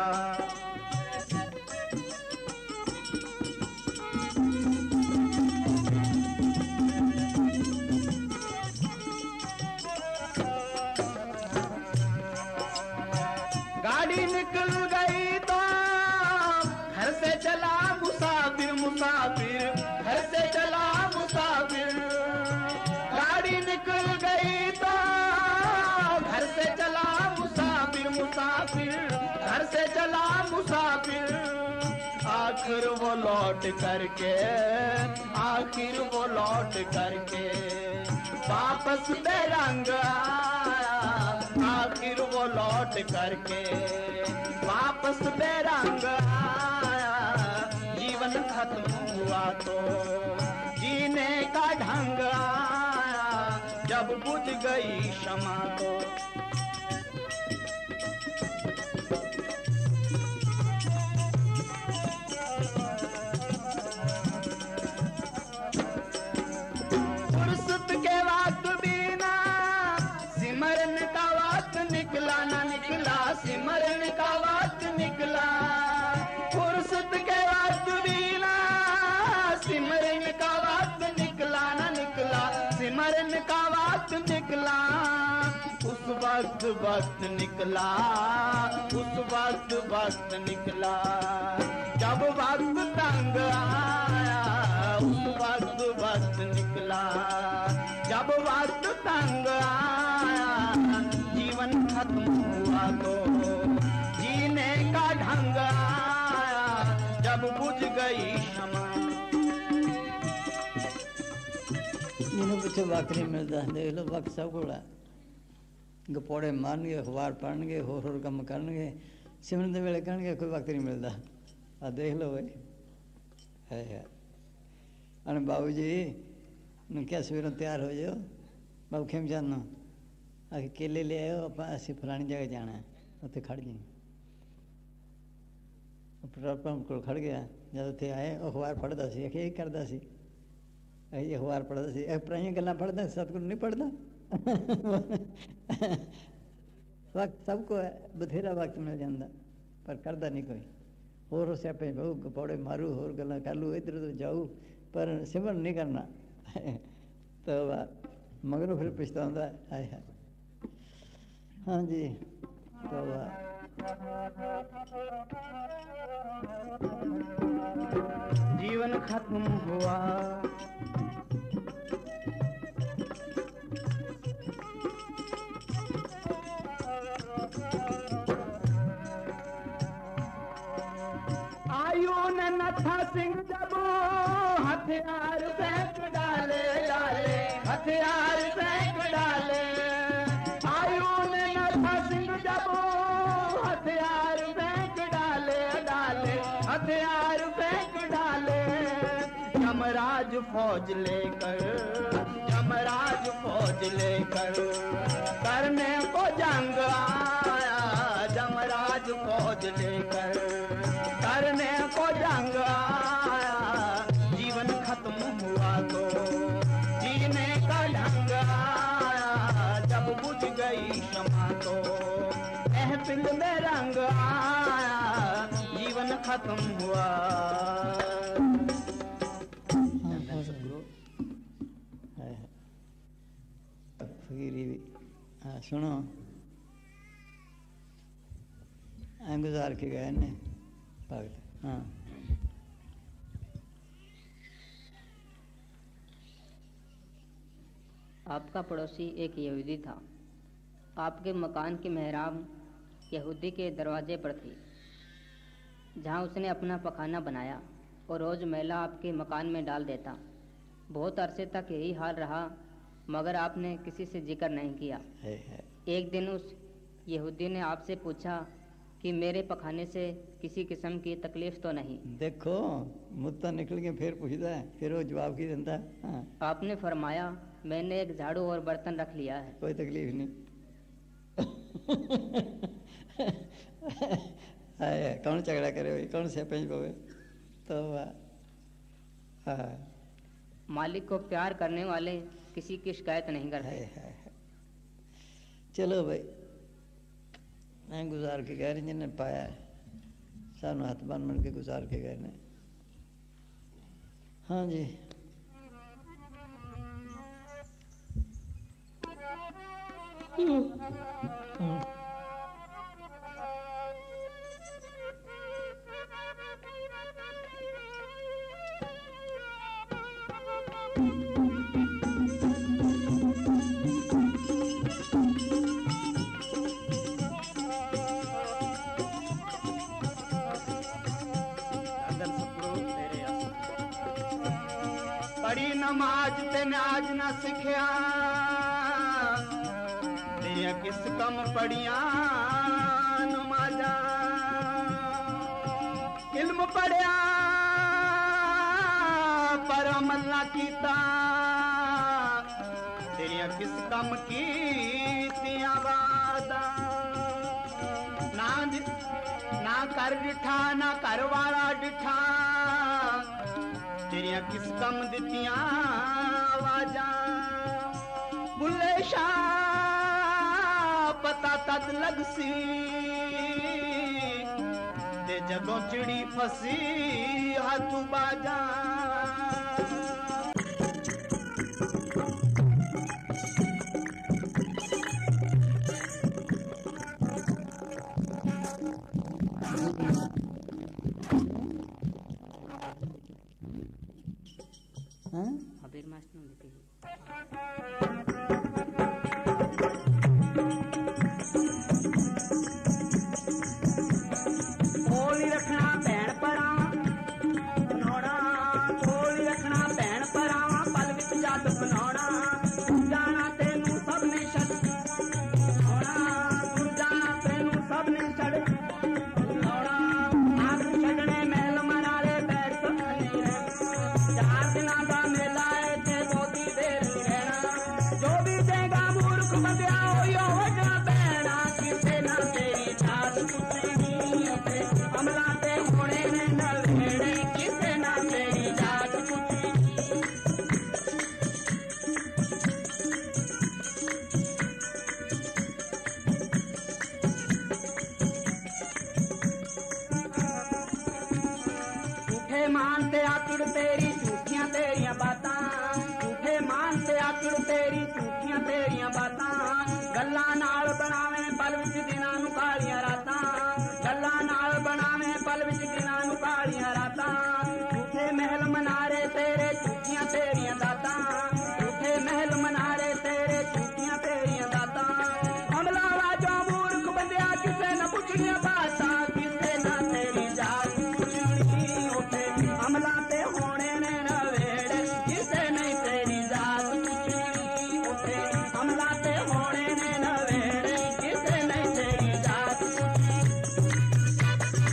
गाड़ी निकल गई तो घर से चला मुसाफिर, मुसाफिर घर से चला मुसाफिर। गाड़ी निकल गई तो घर से चला मुसाफिर, मुसाफिर घर से चला मुसाफिर। आँख आखिर वो लौट करके, आखिर वो लौट करके वापस बेरंग आया, आखिर वो लौट करके वापस बेरंग आया। जीवन खत्म हुआ तो जीने का ढंग आया, जब बुझ गई क्षमा तो। फुर्सत के वक्त बिना सिमरन का वक्त निकला ना निकला, सिमरन का वक्त निकला। फुर्सत के वक्त बिना सिमरन का वक्त निकला ना निकला, सिमरन का वक्त निकला। उस वक्त वक्त निकला, उस वक्त वक्त निकला, जब वक्त तंग आया। उस वक्त वक्त निकला, जब वक्त तंग आया। जीवन खत्म हुआ तो जीने का ढंग आया, जब बुझ गई क्षमा। जिन्होंने पिछले वक्त नहीं मिलता, देख लो वक्त सब को गपौड़े मारनगे, अखबार पढ़नगे, होर होर कम करनगे, सिमरन के वेले करनगे, कोई वक्त नहीं मिलता। आ देख लो भाई है यार। अरे बाबू जी ਨੂੰ ਕਿਹਾ ਸਵੇਰੋਂ ਤਿਆਰ ਹੋ ਜਾਓ, ਬਾਬੂ ਖੇਮਚੰਦ ਨੂੰ ਆ ਕੇ ਕੇਲੇ ਲੈ ਆਇਓ, ਆਪਾਂ ਅਸੀਂ ਫਲਾਣੀ ਜਗ੍ਹਾ ਜਾਣਾ ਹੈ, ਉੱਥੇ ਖੜ੍ਹ ਜੀ। ਪੈਟਰੋਲ ਪੰਪ ਕੋਲ ਖੜ੍ਹ ਗਿਆ, ਜਦ ਉੱਥੇ ਆਏ ਉਹ ਅਖਬਾਰ ਪੜ੍ਹਦਾ ਸੀ, ਇਹ ਕਰਦਾ ਸੀ, ਇਹ ਅਖਬਾਰ ਪੜ੍ਹਦਾ ਸੀ, ਇਹ ਪੁਰਾਣੀਆਂ ਗੱਲਾਂ ਪੜ੍ਹਦਾ, ਸਤਿਗੁਰੂ ਨਹੀਂ ਪੜ੍ਹਦਾ। ਵਕਤ ਸਭ ਕੋ ਹੈ, ਬਥੇਰਾ ਵਕਤ ਮਿਲ ਜਾਂਦਾ, ਪਰ ਕਰਦਾ ਨਹੀਂ ਕੋਈ। ਹੋਰ ਸਿਆਪੇ ਬਹੁ ਗਪੌੜੇ ਮਾਰੂ, ਹੋਰ ਗੱਲਾਂ ਕਰ ਲੂ, ਇੱਧਰ ਉੱਧਰ ਜਾਊ, ਪਰ ਸਿਮਰਨ ਨਹੀਂ ਕਰਨਾ। तो मगरों फिर पछताਉਂਦਾ है है। हाँ जी तो जीवन खत्म हुआ, आयु ने नथा सिंह जब हथियार फेंक डाले डाले, हथियार फेंक डाले। आयु ने नथा सिंह जब हथियार फेंक डाले डाले, हथियार फेंक डाले। यमराज फौज लेकर, यमराज फौज लेकर करने को जंग आया। यमराज फौज लेकर करने को जंग आया। जीवन खत्म हुआ तो जीने का ढंग आया, जब बुझ गई क्षमा तो महफिल में रंग आया। जीवन खत्म हुआ। फकीरी भी हाँ सुनो, गुजार के गए ने भगत। हाँ आपका पड़ोसी एक यहूदी था। आपके मकान की मेहराब यहूदी के दरवाजे पर थी, जहाँ उसने अपना पखाना बनाया और रोज़ मैला आपके मकान में डाल देता। बहुत अरसे तक यही हाल रहा, मगर आपने किसी से जिक्र नहीं किया। है, है। एक दिन उस यहूदी ने आपसे पूछा कि मेरे पखाने से किसी किस्म की तकलीफ तो नहीं। देखो मुद्दा निकल के फिर पूछता है, फिर वो जवाब की देता है। हाँ। आपने फरमाया मैंने एक झाड़ू और बर्तन रख लिया है। कोई तकलीफ नहीं। है, कौन झगड़ा करे भाई, कौन से पेंच पवे तो हाँ। मालिक को प्यार करने वाले किसी की शिकायत नहीं करते। है, है, है। चलो भाई मैं गुजार के गए जिन्हें पाया सानू हथ बन बन के गुजार के गए ने। हाँ जी नमाज ते नाज ना सिखिया तेरिया किस कम पढ़िया नमाजा इल्म पढ़िया पर अमल ना कीता तेरिया किस कम कीतियां वादा ना ना कर डिठा ना घर वाला डिठा तेरिया किस कम दितियां आवाजा बुले शाह पता तद लगसी ते जदों चिड़ी फसी हाथ बाजा अबीर मास्टर ने कोल रखना भैन परा बनौना कोल रखना भैन परा पल विच जद बनौना जाना तेनू सब ने छड़ बनौना जाना तेनू सब ने छड़ बनौना आग छड़ने महल मनाले बैठ सकने चार दिना दा मेला है ते बोदी देर रहना जो भी देगा मूर्ख बंदिया होयो वजना बैना किसे ना तेरी जात पुछेगी अमला ते होने ने नलहेड़े किसे ना तेरी जात पुछेगी झूठे मान ते आकड़ तेरी झूठियां तेरियां बातां झूठे मान ते आकड़ तेरी झूठियां तेरियां बातां गल्लां नाल बनावे पल विच दिनां नूं कालियां रातां गल्लां नाल बनावे पल विच दिनां नूं कालियां रातां झूठे महल मनारे तेरे झूठियां तेरियां दातां झूठे महल मनारे तेरे झूठियां तेरियां दातां अमला वाजो मूर्ख बंदिया किसे न पुछणियां बातां किसे ना तेरी जात पुछणी उठे अमला ते होने ने नवेड़े किसे नहीं तेरी जात पुछणी उठे अमला ते होने ने नवेड़े किसे नहीं तेरी जात पुछणी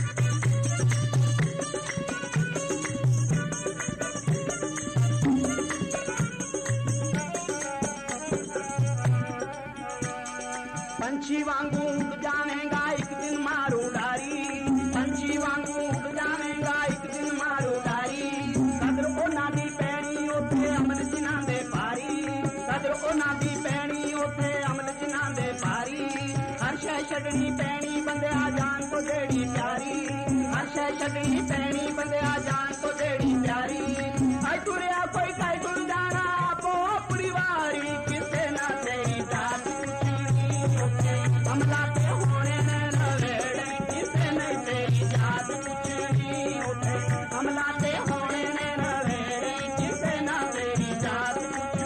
पंछी वांगू उड़ जावेगा एक दिन मारू डारी पंछी वांगू उड़ जावेगा एक दिन मारू डारी कदर ओना दी पैनी उथे अमल जिना दे पारी कदर ओना दी पैनी उथे अमल जिना दे पारी हर शै छड्डनी पैनी बंदे आ जान तो जेड़ी प्यारी हर शै छड्डनी पैनी बंदे आ जान तो जेड़ी प्यारी आई टुरिया कोई काई टुर जाना आपो अपनी वारी किसे ना तेरी जात अमला ते होने ने नवेड़े किसे नहीं तेरी जात पुछणी उठे अमला ते होने ने नवेड़े किसे ना तेरी जात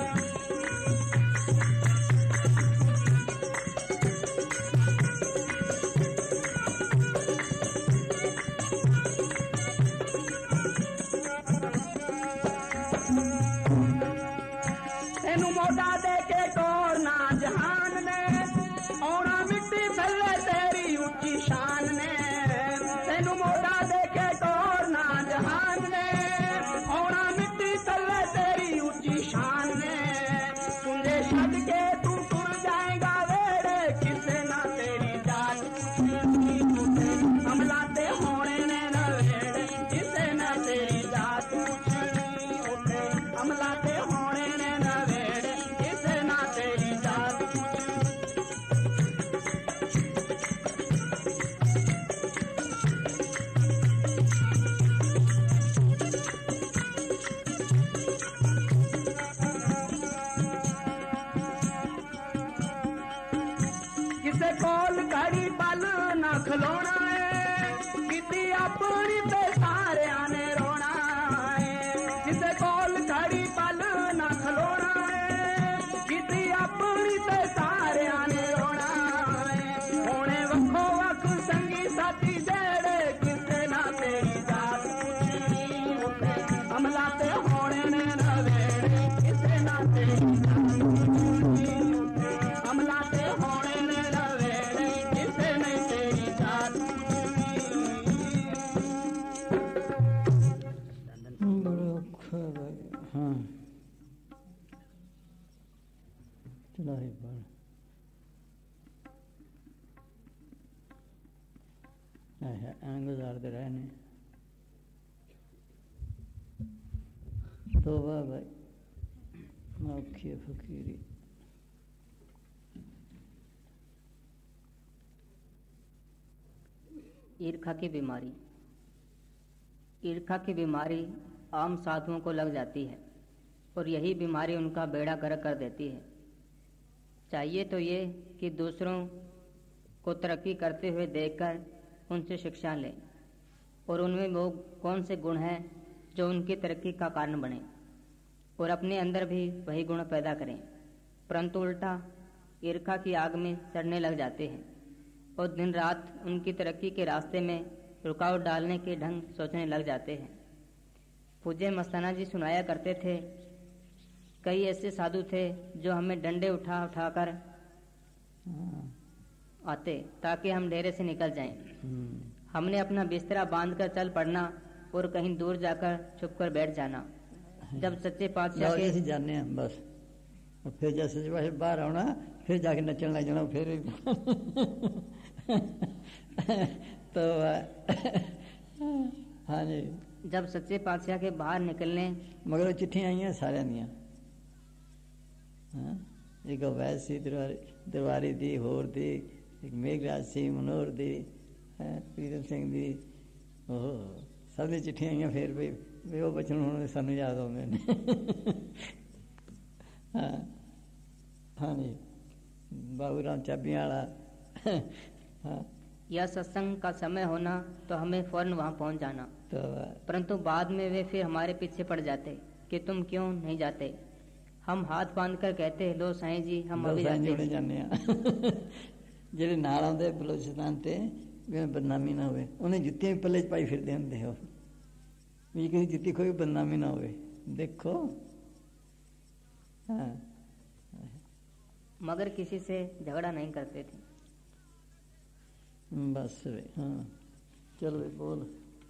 तेनू मोटा दे के तोड़ना जहान ने औना मिट्टी थल्ले तेरी उच्ची शान ने तेनू मोटा दे के तोड़ना जहान ने औना मिट्टी थल्ले तेरी उच्ची शान ने सुंदे छड़ के तू टुर जाएगा वेड़े किसे ना तेरी जात पुछणी उठे अमला ते होने ने नवेड़े किसे ना तेरी जात पुछणी उठे अमला ते होने ने नवेड़े किसे ना तेरी जात पुछणी किसे कोल घड़ी पल ना खलोना है किती अपनी पे सारे आने रोना है किसे कोल घड़ी पल ना खलोना है किती अपनी पे सारे आने रोना है होने वखो वख संगी साथी जेड़े किसे ना तेरी जात पुछणी उठे अमला ते होने ने नवेड़े है ऐं गुजारते रहे ने। तो वाह भाई औखी फकीरी। ईर्खा की बीमारी। ईर्खा की बीमारी आम साधुओं को लग जाती है और यही बीमारी उनका बेड़ा गर्क कर देती है। चाहिए तो ये कि दूसरों को तरक्की करते हुए देखकर उनसे शिक्षा लें और उनमें वो कौन से गुण हैं जो उनकी तरक्की का कारण बने और अपने अंदर भी वही गुण पैदा करें, परंतु उल्टा ईर्खा की आग में सड़ने लग जाते हैं और दिन रात उनकी तरक्की के रास्ते में रुकावट डालने के ढंग सोचने लग जाते हैं। पूज्य मस्ताना जी सुनाया करते थे, कई ऐसे साधु थे जो हमें डंडे उठा उठा कर आते ताकि हम डेरे से निकल जाएं। हमने अपना बिस्तरा बांधकर चल पड़ना और कहीं दूर जाकर छुपकर बैठ जाना। जब सच्चे पातशाह के जाने हैं बस, और फिर जैसे जब बाहर आना फिर जाके नचने लग जाना फिर तो हाँ जी। जब सच्चे पातशाह के बाहर निकलने मगर चिट्ठियाँ आई हैं सारे दियाँ। एक अवैध सी दरबारी दरबारी दी होर दी, एक मेघराज सी मनोहर दी, प्रीतम सिंह दी, ओह सब दी चिट्ठियां आईयां। फिर भी भी वो बचन हुण सानू याद आउंदे ने। हाँ हाँ जी, बाबू राम चाबियां वाला। हाँ, यह सत्संग का समय होना तो हमें फौरन वहाँ पहुँच जाना, तो परंतु बाद में वे फिर हमारे पीछे पड़ जाते कि तुम क्यों नहीं जाते। हम हाथ बांध कर कहते, लो साईं जी हम अभी जाते जाने। ਜਿਹੜੇ ਨਾਲ ਆਉਂਦੇ ਬਲੋਚਿਸਤਾਨ ਤੇ ਵੀ ਬਦਨਾਮੀ ਨਾ ਹੋਵੇ, ਉਹਨੇ ਜੁੱਤੀਆਂ ਵੀ ਪੱਲੇ 'ਚ ਪਾਈ ਫਿਰਦੇ ਹੁੰਦੇ ਹੋ ਵੀ ਕਿਸੇ ਜੁੱਤੀ ਕੋਈ ਬਦਨਾਮੀ ਨਾ ਹੋਵੇ। ਦੇਖੋ हाँ। मगर किसी से झगड़ा नहीं करते थे। बस वे हाँ चल वे बोल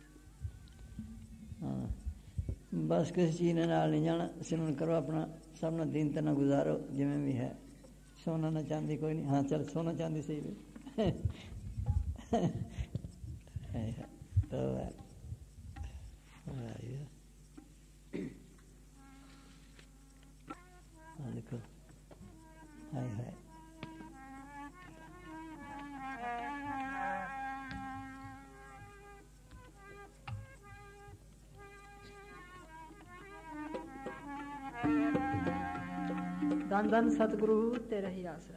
हाँ बस किसी चीज़ ने नाल नहीं जाना। सिमरन करो अपना, सब ना दिन तना गुजारो जिमें भी है। सोना ना चांदी कोई नहीं। हाँ चल सोना चांदी सही भी तो हाँ देखो हाय हाय धन धन सतगुरु तेरा ही आसरा।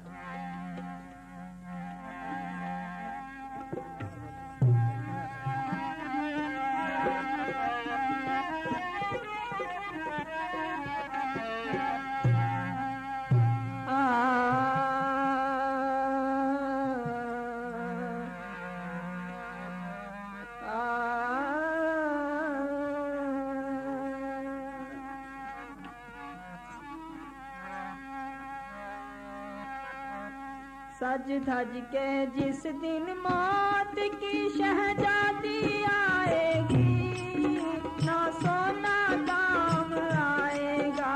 सज धज के जिस दिन मौत की शहजादी आएगी, ना सोना काम आएगा।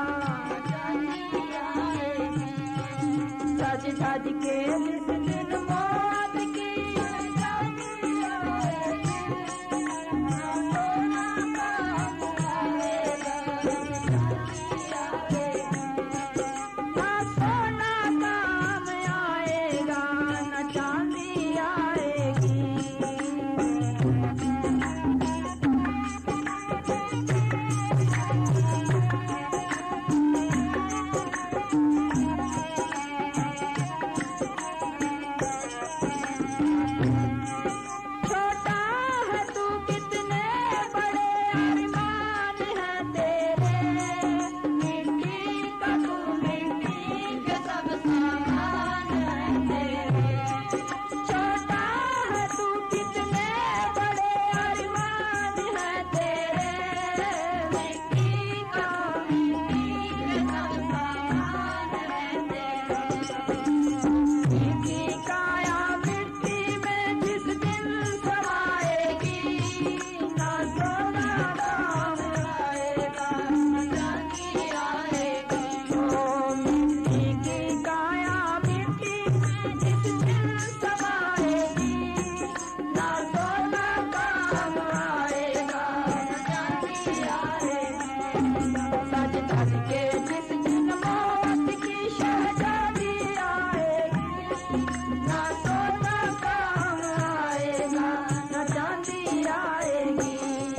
सज धज के जिस दिन मौत की शहजादी आएगी, ना सोना काम आएगा। ना सोना काम आएगा, ना चांदी आएगी। ना सोना काम आएगा ना चांदी आएगी।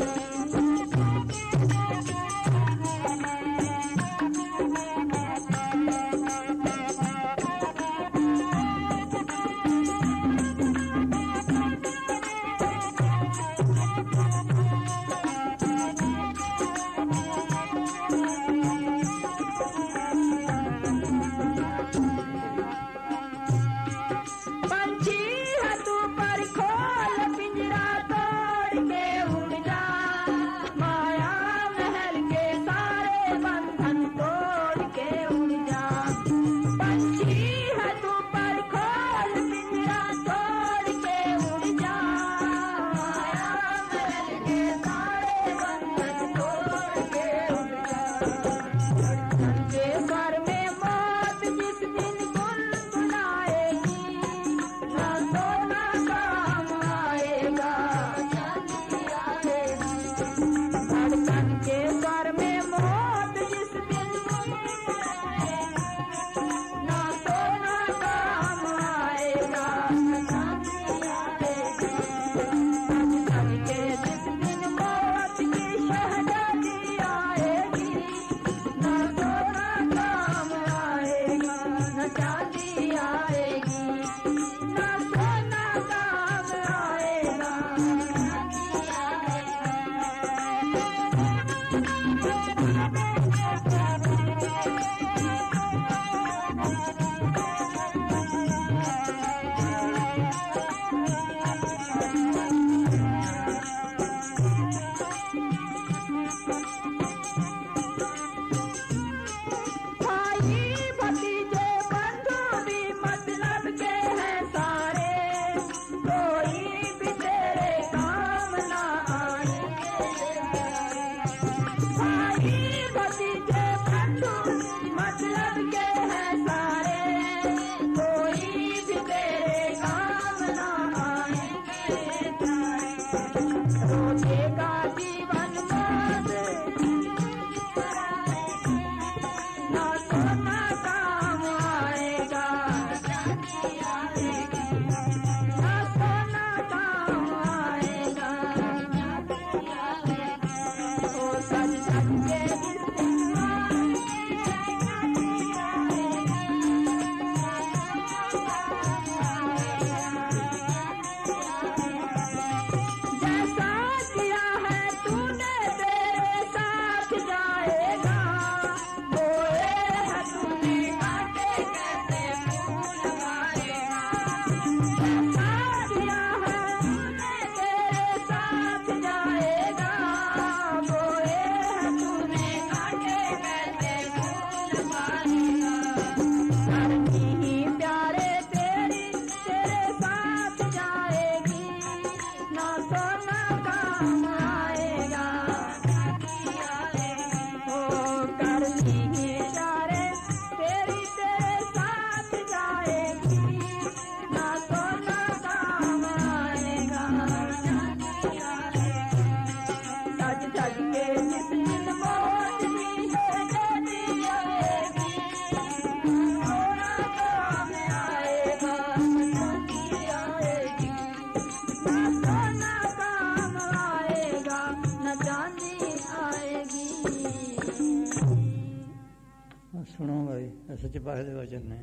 सुनो भाई सच्चे पातशाह दे वचन ने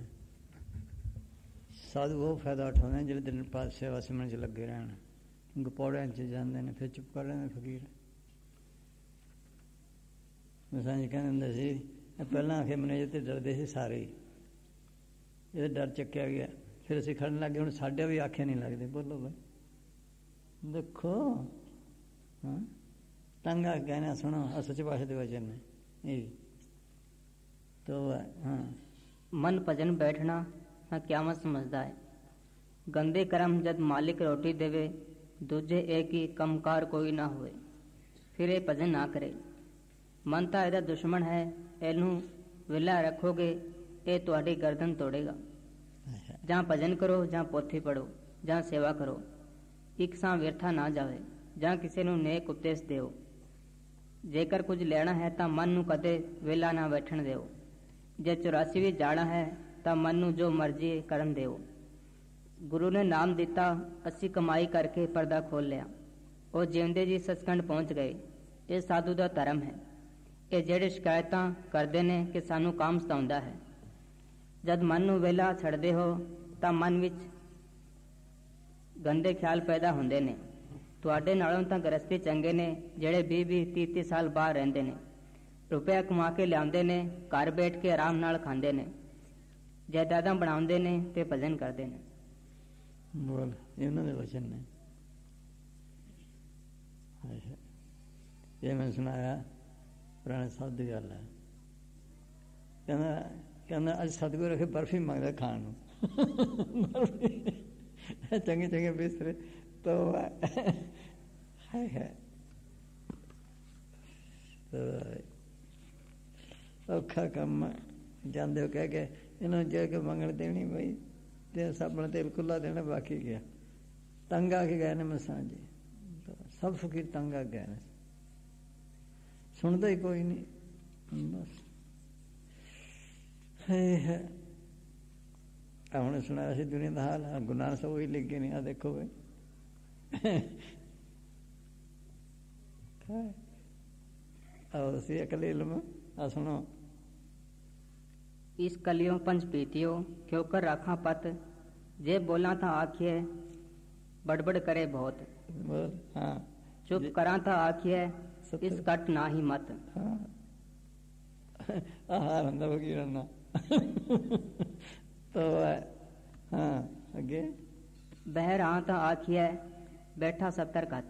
साधु वो फायदा उठाते जिस दिन पास सेवा सिमरन च लगे रहन गपौड़ियां च जाते हैं फिर चुप कर रहे फकीर साईं जी कहते होंगे सी पहला आखे मैनेजर तो डरते थे सारे ही ये डर चक्या गया फिर असीं खड़न लग गए हुण साडे भी आखे नहीं लगते बोलो भाई देखो हाँ तंगा कहना सुनो सच्चे पातशाह दे वचन ने ये तो हाँ मन भजन बैठना ना क्या मत समझदा है गंदे कर्म जद मालिक रोटी देवे दूजे एक ही कमकार कोई ना होए फिर ये भजन ना करे मन तो एदा दुश्मन है एनू विला रखोगे ये तुहाडी गर्दन तोड़ेगा जहाँ भजन करो जहाँ पोथी पढ़ो जहाँ सेवा करो एक सां व्यर्था ना जावे जहाँ किसी नू नेक उपदेश देओ जेकर कुछ लेना है तो मन नू कदे वेला ना बैठन देओ जे चौरासी भी जाना है तो मन नू जो मर्जी करन देओ ਗੁਰੂ ਨੇ ਨਾਮ ਦਿੱਤਾ, ਅਸੀਂ ਕਮਾਈ ਕਰਕੇ ਪਰਦਾ ਖੋਲ ਲਿਆ। ਉਹ ਜਿਉਂਦੇ ਜੀ ਸੱਚਖੰਡ ਪਹੁੰਚ ਗਏ। ਇਹ ਸਾਧੂ ਦਾ ਧਰਮ ਹੈ। ਇਹ ਜਿਹੜੇ ਸ਼ਿਕਾਇਤਾਂ ਕਰਦੇ ਨੇ ਕਿ ਸਾਨੂੰ ਕੰਮ ਸਤਾਉਂਦਾ ਹੈ, ਜਦ ਮਨ ਨੂੰ ਵਿਹਲਾ ਛੱਡਦੇ ਹੋ ਤਾਂ ਮਨ ਵਿੱਚ ਗੰਦੇ ਖਿਆਲ ਪੈਦਾ ਹੁੰਦੇ ਨੇ। ਤੁਹਾਡੇ ਨਾਲੋਂ ਤਾਂ ਗ੍ਰਸਤੀ ਚੰਗੇ ਨੇ ਜਿਹੜੇ ਵੀਹ ਵੀਹ ਤੀਹ ਤੀਹ ਸਾਲ ਬਾਹਰ ਰਹਿੰਦੇ ਨੇ, ਰੁਪਇਆ ਕਮਾ ਕੇ ਲਿਆਉਂਦੇ ਨੇ, ਘਰ ਬੈਠ ਕੇ ਆਰਾਮ ਨਾਲ ਖਾਂਦੇ ਨੇ, ਜਾਇਦਾਦਾਂ ਬਣਾਉਂਦੇ ਨੇ ਤੇ ਭਜਨ ਕਰਦੇ ਨੇ। ਬੋਲ, ਇਹਨਾਂ ਦੇ ਵਚਨ ਨੇ। ਇਹ ਮੈਂ ਸੁਣਾਇਆ, ਪੁਰਾਣੇ ਸਾਹਿਬ ਦੀ ਗੱਲ ਹੈ। ਕਹਿੰਦਾ ਕਹਿੰਦਾ ਅੱਜ ਸਤਿਗੁਰੂ ਅਖੇ ਬਰਫੀ ਮੰਗਦਾ ਖਾਣ ਨੂੰ। ਚੰਗੇ ਚੰਗੇ ਬਿਸਤਰੇ ਤੋ ਹੈ ਹੈ ਔਖਾ ਕੰਮ। ਜਾਂਦੇ ਹੋ ਕਹਿ ਕੇ ਇਹਨਾਂ ਨੂੰ ਜੇ ਕੇ ਮੰਗਣ ਦੇਣੀ ਬਈ ਤੇ ਸਾਬਣ ਤੇਲ ਖੁੱਲਾ ਦੇਣਾ, ਬਾਕੀ ਗਿਆ ਤੰਗ ਆ ਕੇ ਗਏ ਨੇ ਮਸਾਂ ਜੀ। ਸਭ ਫਕੀਰ ਤੰਗ ਆ ਗਏ ਨੇ, ਸੁਣਦਾ ਹੀ ਕੋਈ ਨਹੀਂ। ਬਸ ਹੈ ਹੁਣ ਸੁਣਾਇਆ ਸੀ ਦੁਨੀਆ ਦਾ ਹਾਲ। ਗੁਰੂ ਨਾਨਕ ਸਾਹਿਬ ਉਹੀ ਲਿਖ ਗਏ ਨੇ। ਆ ਦੇਖੋ ਬਈ, ਆਓ ਸੀ ਅਕਲੇ ਇਲਮ। ਆ ਸੁਣੋ, इस कलियों पंच पीतियों क्यों कर राखा पत, जे बोला था आखिए बड़बड़ करे बहुत, बोल। हाँ, चुप करा था आखिए इस कट ना ही मत। हाँ, हार अंदर फकीर ना तो हाँ अगे बह रहा था आखिए बैठा सत्तर कत,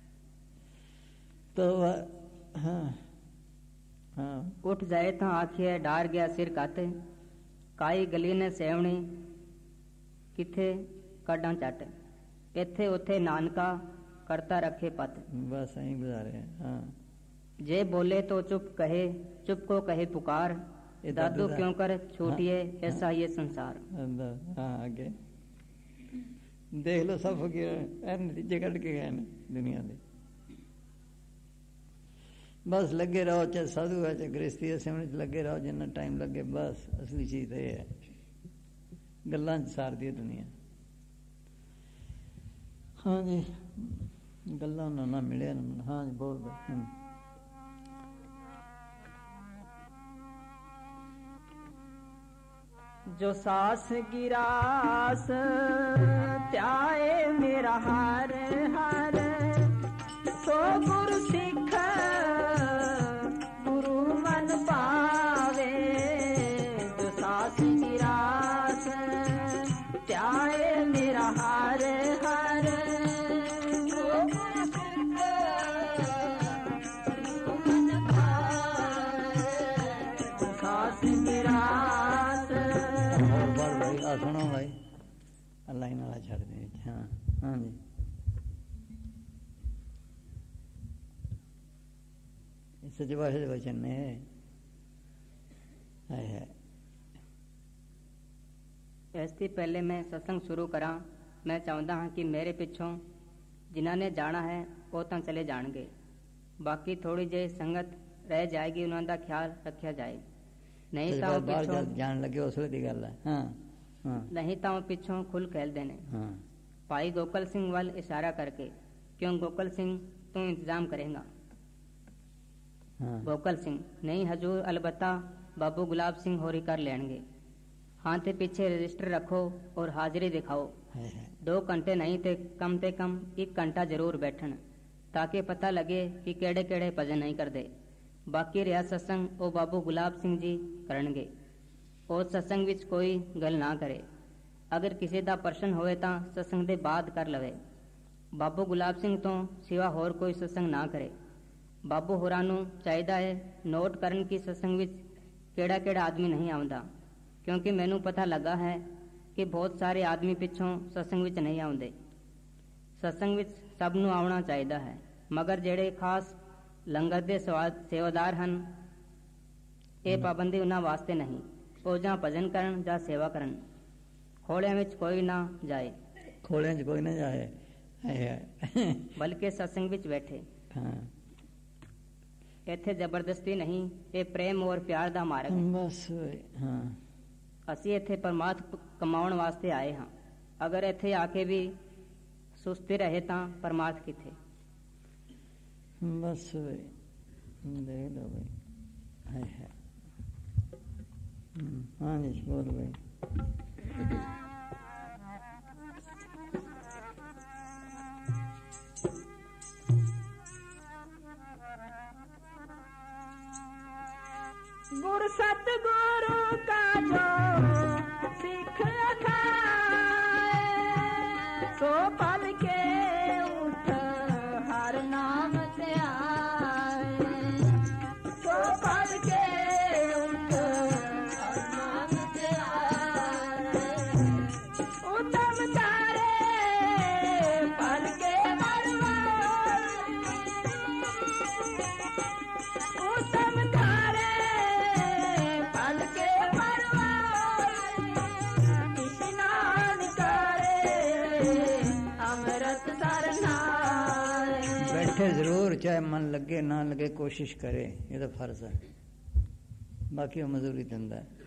तो हाँ हाँ उठ जाए था आखिए डार गया सिर कत, काई गली ने सेवनी किथे कड़ा चट, इथे उथे नानका करता रखे पत। बस यही गुजारे हैं। हाँ, जे बोले तो चुप कहे, चुप को कहे पुकार, दादू क्यों कर छूटिए ऐसा ये संसार। हाँ आगे देख लो, सब फकीर नतीजे कट के गए दुनिया के। बस लगे रहो, चाहे साधु है चाहे गृहस्थी है, सेवने लगे रहो जिन्ना टाइम लगे। बस असली चीज तो यह है, गल्लां च सार दी दुनिया। हाँ जी, गल्लां ना ना मिले ना। हाँ जी बोल दो। जो सास गिरास त्याए मेरा हार हार, सो गुरु सिख गुरु मन पावे। जो सास गिरास त्याए मेरा हार हार, सो गुरु सिख गुरु मन पावे। जो सास गिरास। भाई आ सुनो भाई, अल्लाह नाला छड़ दे। हाँ हाँ जी, सच्चे पातशाह दे वचन ने। है है ਇਸ ਤੋਂ ਪਹਿਲੇ ਮੈਂ ਸਤਸੰਗ ਸ਼ੁਰੂ ਕਰਾਂ, ਮੈਂ ਚਾਹੁੰਦਾ ਹਾਂ ਕਿ ਮੇਰੇ ਪਿੱਛੋਂ ਜਿਨ੍ਹਾਂ ਨੇ ਜਾਣਾ ਹੈ ਉਹ ਤਾਂ ਚਲੇ ਜਾਣਗੇ, ਬਾਕੀ ਥੋੜੀ ਜਿਹੀ ਸੰਗਤ ਰਹਿ ਜਾਏਗੀ, ਉਹਨਾਂ ਦਾ ਖਿਆਲ ਰੱਖਿਆ ਜਾਏ। ਨਹੀਂ ਤਾਂ ਉਹ ਪਿੱਛੋਂ ਜਾਣ ਲੱਗੇ ਉਸ ਵੇਲੇ ਦੀ ਗੱਲ ਹੈ। ਹਾਂ ਹਾਂ, ਨਹੀਂ ਤਾਂ ਉਹ ਪਿੱਛੋਂ ਖੁੱਲ ਖੇਲਦੇ ਨੇ। ਹਾਂ, ਭਾਈ ਗੋਕਲ ਸਿੰਘ ਵੱਲ ਇਸ਼ਾਰਾ ਕਰਕੇ, ਕਿਉਂ ਗੋਕਲ ਸਿੰਘ ਤੂੰ ਇੰਤਜ਼ਾਮ ਕਰੇਗਾ? ਹਾਂ, ਗੋਕਲ ਸਿੰਘ ਨਹੀਂ ਹਜੂਰ, ਅਲਬત્ਤਾ ਬਾਬੂ ਗੁਲਾਬ ਸਿੰਘ ਹੋਰੀ ਕਰ ਲੈਣਗੇ। ਹਾਂ ਤੇ ਪਿੱਛੇ ਰਜਿਸਟਰ ਰੱਖੋ ਔਰ ਹਾਜ਼ਰੀ ਦਿਖਾਓ। ਹੈ ਹੈ ਦੋ ਘੰਟੇ ਨਹੀਂ ਤੇ ਕਮ ਤੇ ਕਮ ਇੱਕ ਘੰਟਾ ਜ਼ਰੂਰ ਬੈਠਣ, ਤਾਂ ਕਿ ਪਤਾ ਲੱਗੇ ਕਿ ਕਿਹੜੇ ਕਿਹੜੇ ਭਜਨ ਨਹੀਂ ਕਰਦੇ। ਬਾਕੀ ਰਿਹਾ ਸਤਸੰਗ ਉਹ ਬਾਬੂ ਗੁਲਾਬ ਸਿੰਘ ਜੀ ਕਰਨਗੇ। ਉਹ ਸਤਸੰਗ ਵਿੱਚ ਕੋਈ ਗੱਲ ਨਾ ਕਰੇ। ਅਗਰ ਕਿਸੇ ਦਾ ਪ੍ਰਸ਼ਨ ਹੋਵੇ ਤਾਂ ਸਤਸੰਗ ਦੇ ਬਾਅਦ ਕਰ ਲਵੇ। ਬਾਬੂ ਗੁਲਾਬ ਸਿੰਘ ਤੋਂ ਸਿਵਾ ਹੋਰ ਕੋਈ ਸਤਸੰਗ ਨਾ ਕਰੇ। ਬਾਬੂ ਹੋਰਾਂ ਨੂੰ ਚਾਹੀਦਾ ਹੈ ਨੋਟ ਕਰਨ ਕਿ ਸਤਸੰਗ ਵਿੱਚ ਕਿਹੜਾ ਕਿਹੜਾ ਆਦਮੀ ਨਹੀਂ ਆਉਂਦਾ, ਕਿਉਂਕਿ ਮੈਨੂੰ ਪਤਾ ਲੱਗਾ ਹੈ ਕਿ ਬਹੁਤ ਸਾਰੇ ਆਦਮੀ ਪਿੱਛੋਂ ਸਤਸੰਗ ਵਿੱਚ ਨਹੀਂ ਆਉਂਦੇ। ਸਤਸੰਗ ਵਿੱਚ ਸਭ ਨੂੰ ਆਉਣਾ ਚਾਹੀਦਾ ਹੈ, ਮਗਰ ਜਿਹੜੇ ਖਾਸ ਲੰਗਰ ਦੇ ਸੇਵਾਦਾਰ ਹਨ, ਇਹ ਪਾਬੰਦੀ ਉਹਨਾਂ ਵਾਸਤੇ ਨਹੀਂ। ਉਹ ਜਾਂ ਭਜਨ ਕਰਨ ਜਾਂ ਸੇਵਾ ਕਰਨ। ਖੋਲਿਆਂ ਵਿੱਚ ਕੋਈ ਨਾ ਜਾਏ। ਖੋਲਿਆਂ 'ਚ ਕੋਈ ਨਾ ਜਾਏ, ਹੈ ਬਲਕਿ ਸਤਸੰਗ ਵਿੱਚ ਬੈਠੇ। ਹਾਂ, ਇੱਥੇ ਜ਼ਬਰਦਸਤੀ ਨਹੀਂ, ਇਹ ਪ੍ਰੇਮ ਔਰ ਪਿਆਰ ਦਾ ਮਾਰਗ ਹੈ। ਬਸ ਹਾਂ, ਅਸੀਂ ਇੱਥੇ ਪਰਮਾਤਮਾ ਕਮਾਉਣ ਵਾਸਤੇ ਆਏ ਹਾਂ। अगर इत्थे आके भी सुस्ते रहे तां परमार्थ किथे। बस भाई देख लो भाई है है हाँ जी बोल भाई। गुरु सतगुरु का जो सिख खाए सो पल के उठ हर नाम से आए, सो पल के उठ हर नाम से आए। उत्तम तारे पल के बरवाए, उत्तम तारे बैठे जरूर, चाहे मन लगे ना लगे कोशिश करे, ये तो फर्ज है, बाकी वो मजदूरी धंधा है।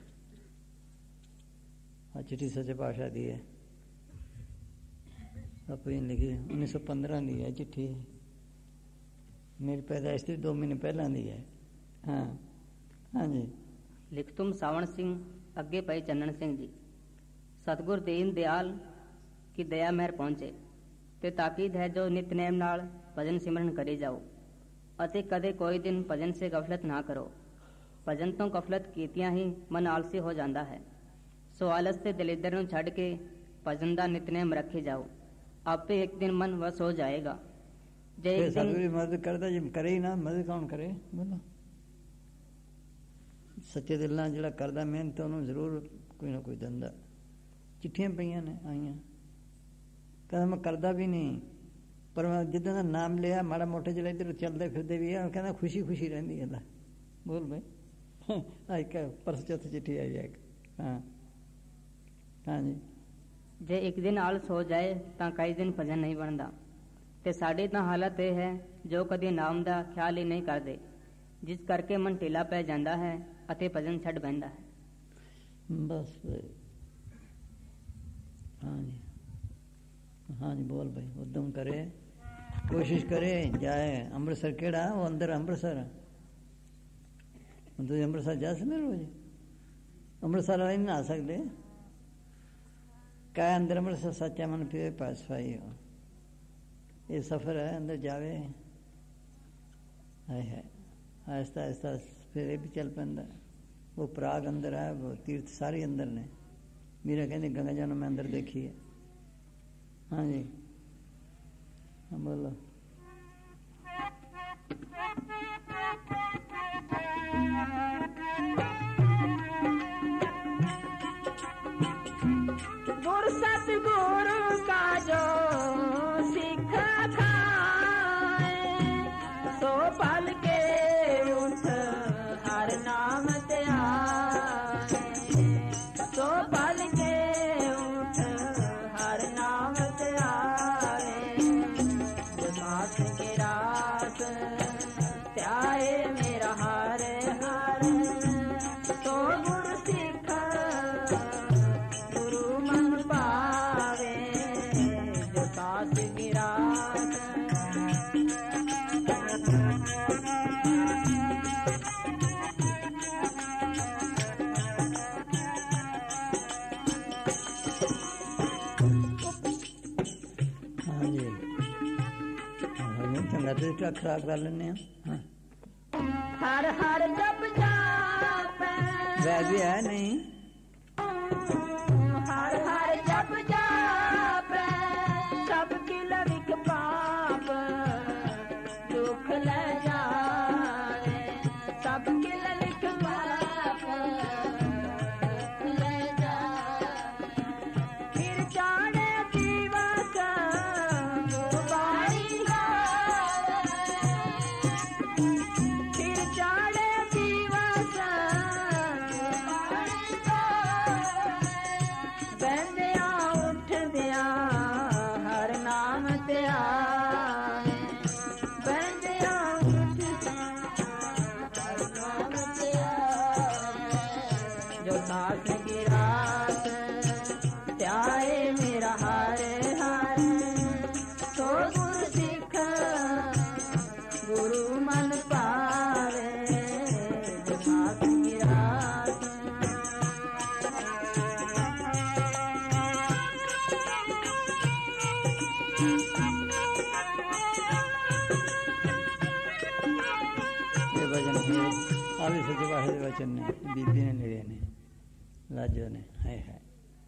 हाँ चिट्ठी सच्चे पातशाह दी है, अपनी लिखी उन्नीस सौ पंद्रह दी है चिट्ठी, मेरी पैदाइश थी दो महीने पहला दी है। हाँ हाँ जी। लिख तुम सावण सिंह अगे पई चन्नन सिंह जी, सतगुर दीन दयाल की दया मेहर पहुंचे ते ताकीद है जो नितनेम नाल भजन सिमरन करी जाओ अते कदे कोई दिन भजन से गफलत ना करो। भजन तो गफलत कीतियां ही मन आलसी हो जाता है, सो आलस से दलिदर नूं छड़ के भजन दा नितनेम रखे जाओ, आपे एक दिन मन वस हो जाएगा। जे एक दिन मदद करदा जी करे ही ना, मदद कौन करे बोलो। सच्चे दिल नाल जिहड़ा करदा मेहनत उहनूं जरूर कोई ना कोई दिंदा। चिट्ठियां पईयां ने आईयां, कहता मैं करदा भी नहीं, पर मैं जिद्दां दा नाम लिया माड़ा मोटा जिहड़ा इधर चलदे फिरदे भी है, कहता खुशी खुशी रहिंदी है। बोल भाई आई क्या परस चौथ चिट्ठी आई है। हाँ हाँ जी। जे एक दिन आलस हो जाए तां कई दिन भजन नहीं बनदा, ते साडी तां हालत यह है जो कदी नाम दा ख्याल ही नहीं करदे, जिस करके मन ढीला पै जांदा है अते भजन छड़ बैंदा है। बस हाँ जी हाँ जी बोल भाई, उद्यम करे, कोशिश करे, जाए। अमृतसर केड़ा वो अंदर अमृतसर तुम अमृतसर जा सकते रोज, अमृतसर वाले नहीं आ सकते, क्या अंदर अमृतसर सच्चा मन पे पास पाई हो, ये सफर है अंदर जावे है है आहिस्ता आहिस्ता फिर भी चल पैंदा। वो प्राग अंदर है, वो तीर्थ सारे अंदर ने, मेरा कहते गंगा जमुना में अंदर देखी है। हाँ जी हाँ बोलो। गुरु सतगुरु का जो सिख खाए सो पल के उठ हर नाम ते आए, सो पल के उठ हर नाम ते आए। मास के रास त्याए मेरा हर हर तो गुरु सिख गुरु मन पावे जो सास की रास। चंगा खराब कर लेने हर हर जब जापे वह भी है नहीं, हर हर जब जापे सबकी लविक पाप दुख ले जाए, सबकी लविक पाप ले जाए। फिर चाड़े दिवस गुरबाणी फिर चाड़े दिवस गुरबाणी नाल ही सच्चे पातशाह दे वचन ने बीबी ने लिखे ने लाजो ने हाय हाय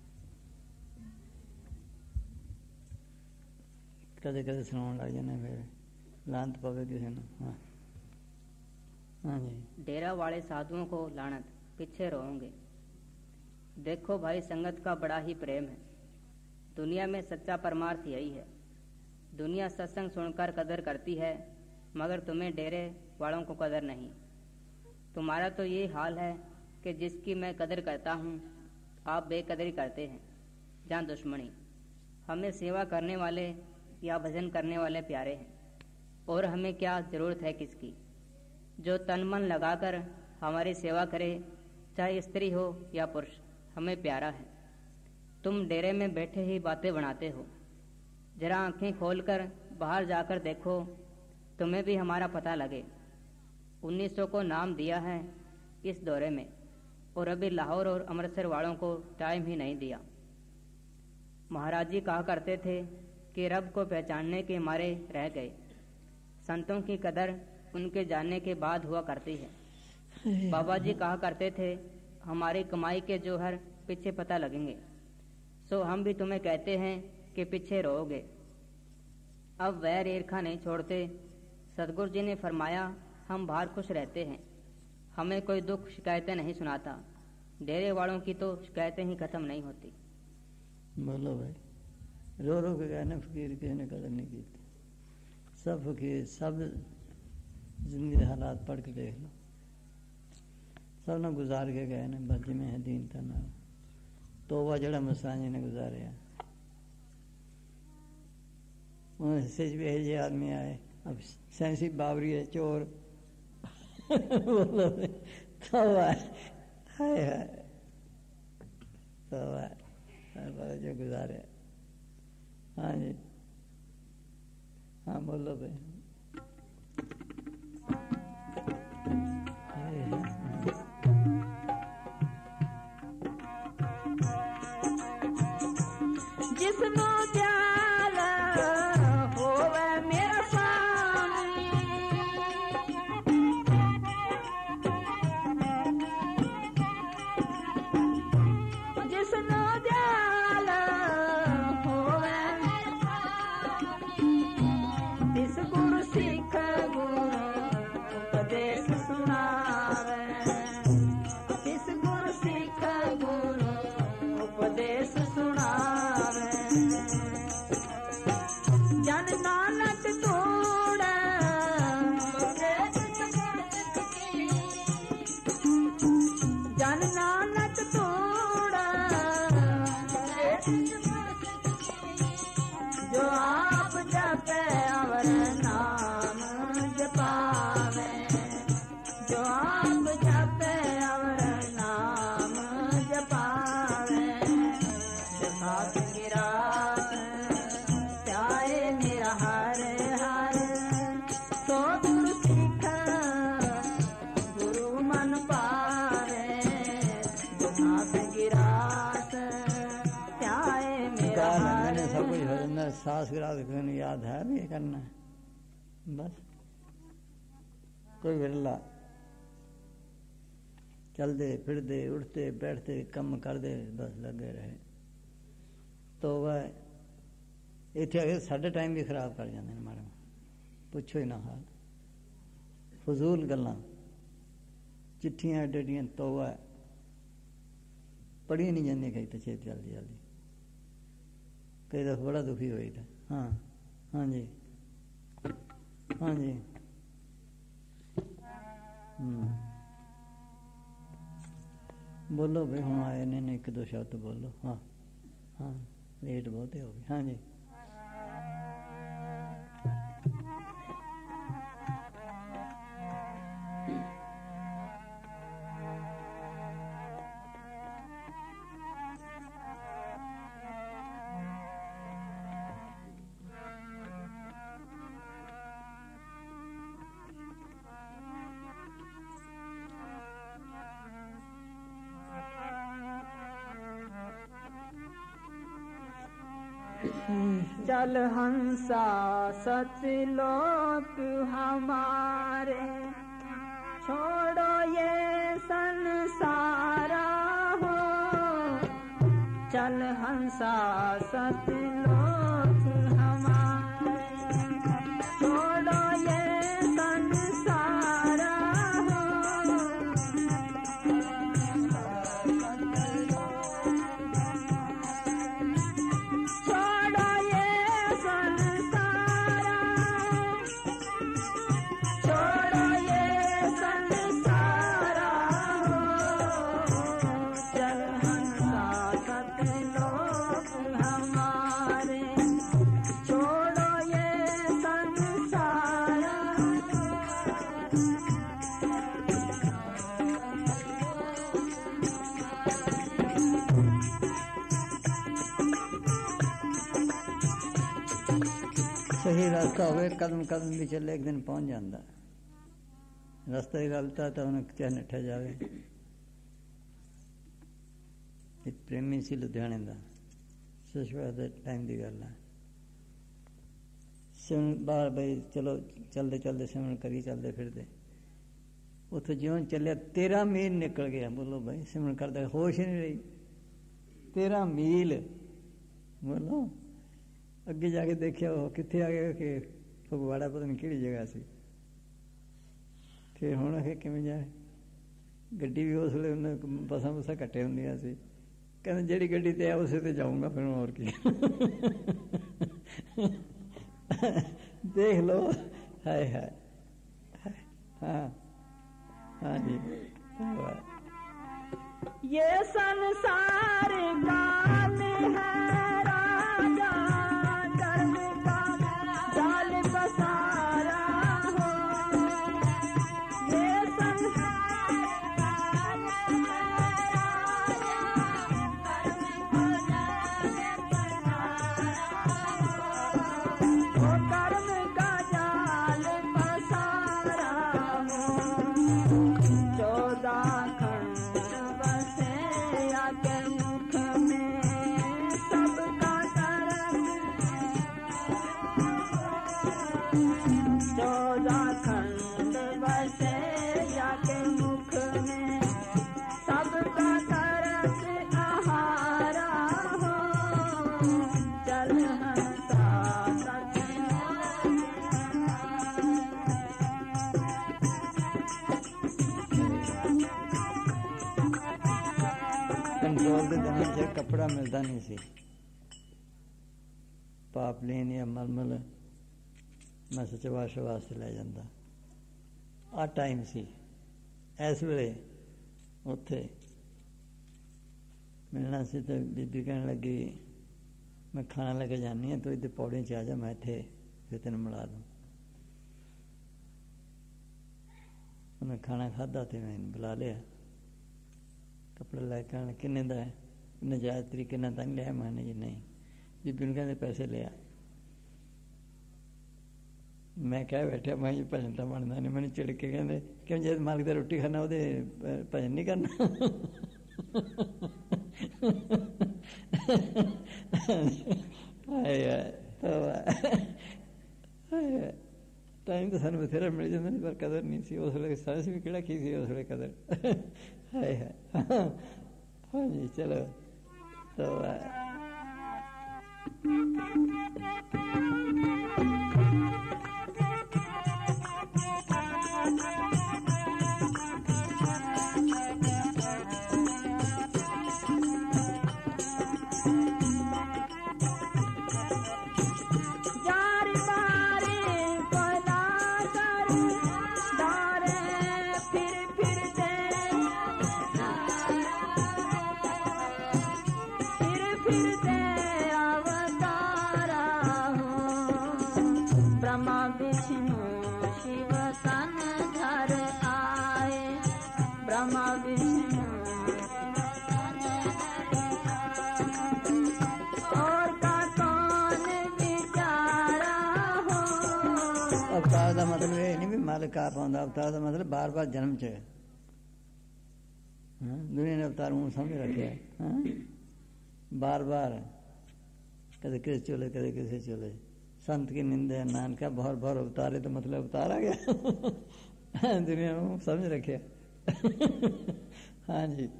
कदे कदे सुनाउण लग जाने फिर लानत पवे किसी ने। हाँ हाँ जी। डेरा वाले साधुओं को लानत, पीछे रहोगे। देखो भाई, संगत का बड़ा ही प्रेम है। दुनिया में सच्चा परमार्थ यही है। दुनिया सत्संग सुनकर कदर करती है, मगर तुम्हें डेरे वालों को कदर नहीं। तुम्हारा तो ये हाल है कि जिसकी मैं कदर करता हूँ आप बेकदरी करते हैं। जहाँ दुश्मनी, हमें सेवा करने वाले या भजन करने वाले प्यारे हैं, और हमें क्या ज़रूरत है किसकी। जो तन मन लगाकर हमारी सेवा करे, चाहे स्त्री हो या पुरुष, हमें प्यारा है। तुम डेरे में बैठे ही बातें बनाते हो। जरा आंखें खोलकर बाहर जाकर देखो, तुम्हें भी हमारा पता लगे। उन्नीस सौ को नाम दिया है इस दौरे में, और अभी लाहौर और अमृतसर वालों को टाइम ही नहीं दिया। महाराज जी कहा करते थे कि रब को पहचानने के मारे रह गए। संतों की कदर उनके जानने के बाद हुआ करती है। बाबा जी कहा करते थे, हमारी कमाई के जौहर पीछे पता लगेंगे। सो हम भी तुम्हें कहते हैं कि पीछे रहोगे। अब वैर ईर्खा नहीं छोड़ते। सतगुरु जी ने फरमाया, हम बाहर खुश रहते हैं, हमें कोई दुख शिकायतें नहीं सुनाता। डेरे वालों की तो शिकायतें ही खत्म नहीं होती। बोलो भाई, रो रो के कहने फकीर किसी ने कदर नहीं की। सब फकीर, सब जिंदगी के हालात पढ़ के देख लो, सब ने गुजार के गए ने। बस जिमें है दीनता ना तोबा जड़ा मस्तान जी ने गुजारे। हिस्से भी ये आदमी आए, अब सैंसी बाबरी है, चोर बोलो तोबा हाय हाय तोबा जो गुजारे। हाँ जी, हाँ बोलो भाई। जिसनो ख्याल होवे मेरा स्वामी, जिसनो ख्याल होवे मेरा स्वामी, तिस गुरु सिख गुरु उपदेश सुनावे, तिस गुरु सिख गुरु उपदेश सुनावे। जन नानक तोड़ा जन नानक तोड़ा, जो आप जपे अवर नाम जपावे, जो आप जपे अवर नाम जपावे। जपात गिरा त्याए मेरा हर हर, तो गुरु सिख गुरु मन पावे। जपात गिरा त्याए मेरा हर। मैंने सब कुछ हो जाता, सास गिरा याद है भी करना है बस। कोई विरला चलते फिरते उठते बैठते कम करते बस लगे रहे। तो वह इतने आगे साढ़े टाइम भी खराब कर जाते हैं माड़े, पुछो ही ना हाल। फजूल गल्लां, चिट्ठियां एडियां तोबा पढ़ी नहीं जाती कई तो छेती जल्दी जल्दी, कई दफा बड़ा दुखी हुई था। हाँ हाँ जी हाँ जी हम्म बोलो भाई, हम आए ने एक दो शब्द बोलो। हाँ हाँ लेट बहुत हो गई। हाँ जी चल हंसा सतलोक हमारे, छोड़ो ये संसारा हो, चल हंसा सतलोक हमारे। छोड़ो ये संसारा हो, छोड़ो ये संसारा, छोड़ो ये संसारा हो, चल हंसा सतलोक हमारे। छोड़ो ये संसारा, सही रास्ता होवे कदम कदम भी चले एक दिन पहुंच जाता। रास्ता ही गलता तो उन्हें चाहे नठा जावे। एक प्रेमी सी लुधियाने का सुशवा के टाइम की गल है। सिमरन बाहर बई चलो चलते चलते सिमरन करी चलते फिरते उतो ज्यों चलिया तेरह मील निकल गया। बोलो भाई सिमरन करते होश ही नहीं रही। तेरह मील बोलो अगे जाके देखिया वो कितने आ गया कि फगवाड़ा पता नहीं कि जगह से। फिर हूँ आखे किमें जाए गड्डी भी उस वे उन्हें बसा बसा कट्टे होंदियां सी। कहते जिहड़ी गड्डी ते है उसे ते जाऊँगा फिर और की। देख लो हाय हाय हाँ हाँ जी। ये संसार काल है राजा, धर्म का जाल पसारा हो। ये संसार काल है राजा, धर्म का जाल पसारा हो। चौदह खंड बसे आके मुख में सबका तरफ, चौदह खंड बसे आके मुख में सबका तरफ आहारा हो। चल हंसा कंट्रोल के दिनों से कपड़ा मिलता नहीं सी। पापलीन या मलमल मैं सोचा वाश वास्ते लै जाता। आ टाइम सी इस वेले उत्थे मिलना सी तो बीबी कहने लगी मैं खाना लेके जानी है तो इधर पौड़ियों च आ जा, मैं इत्थे फिर तेन मिला दूँ। उन्हें खाना खाधा तो मैं बुला लिया। कपड़ा लैके आने किन्ने दा है, नजायज़ तरीके नाल तां नहीं लिया। मैंने जी नहीं। बीबी नूं कहंदे पैसे लिया। मैं कह बैठा मैं जी भजन तो बनता नहीं। मैंने चिड़के कहते क्यों जब मालिक का रोटी खाना वो भजन नहीं करना। टाइम तो सानू बथेरा मिल जाता नहीं पर कदर नहीं सी उस वे। साइंस भी किहड़ा की सी उस वे कदर। हाय हाय हाँ जी चलो तो अवतार का मतलब ये नहीं भी मालिक आप आंदा। अवतार का मतलब बार बार जन्म च दुनिया ने अवतार मुँह समझ रखे है। बार बार कदे किसी चोले कदे किसी चोले। संत की निंदा नानका बहुत बहुत अवतार है तो मतलब अवतार आ गया। दुनिया को समझ रखे। हाँ जी।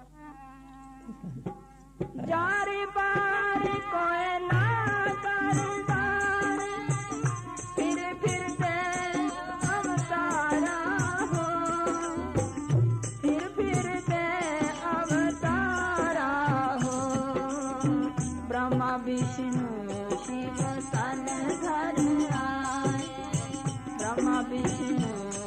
जारी बारी कोई ना कारोबार, फिर फिर से अवतारा हो, फिर फिर से अवतारा हो। ब्रह्मा विष्णु शिव सन घर आए, ब्रह्मा विष्णु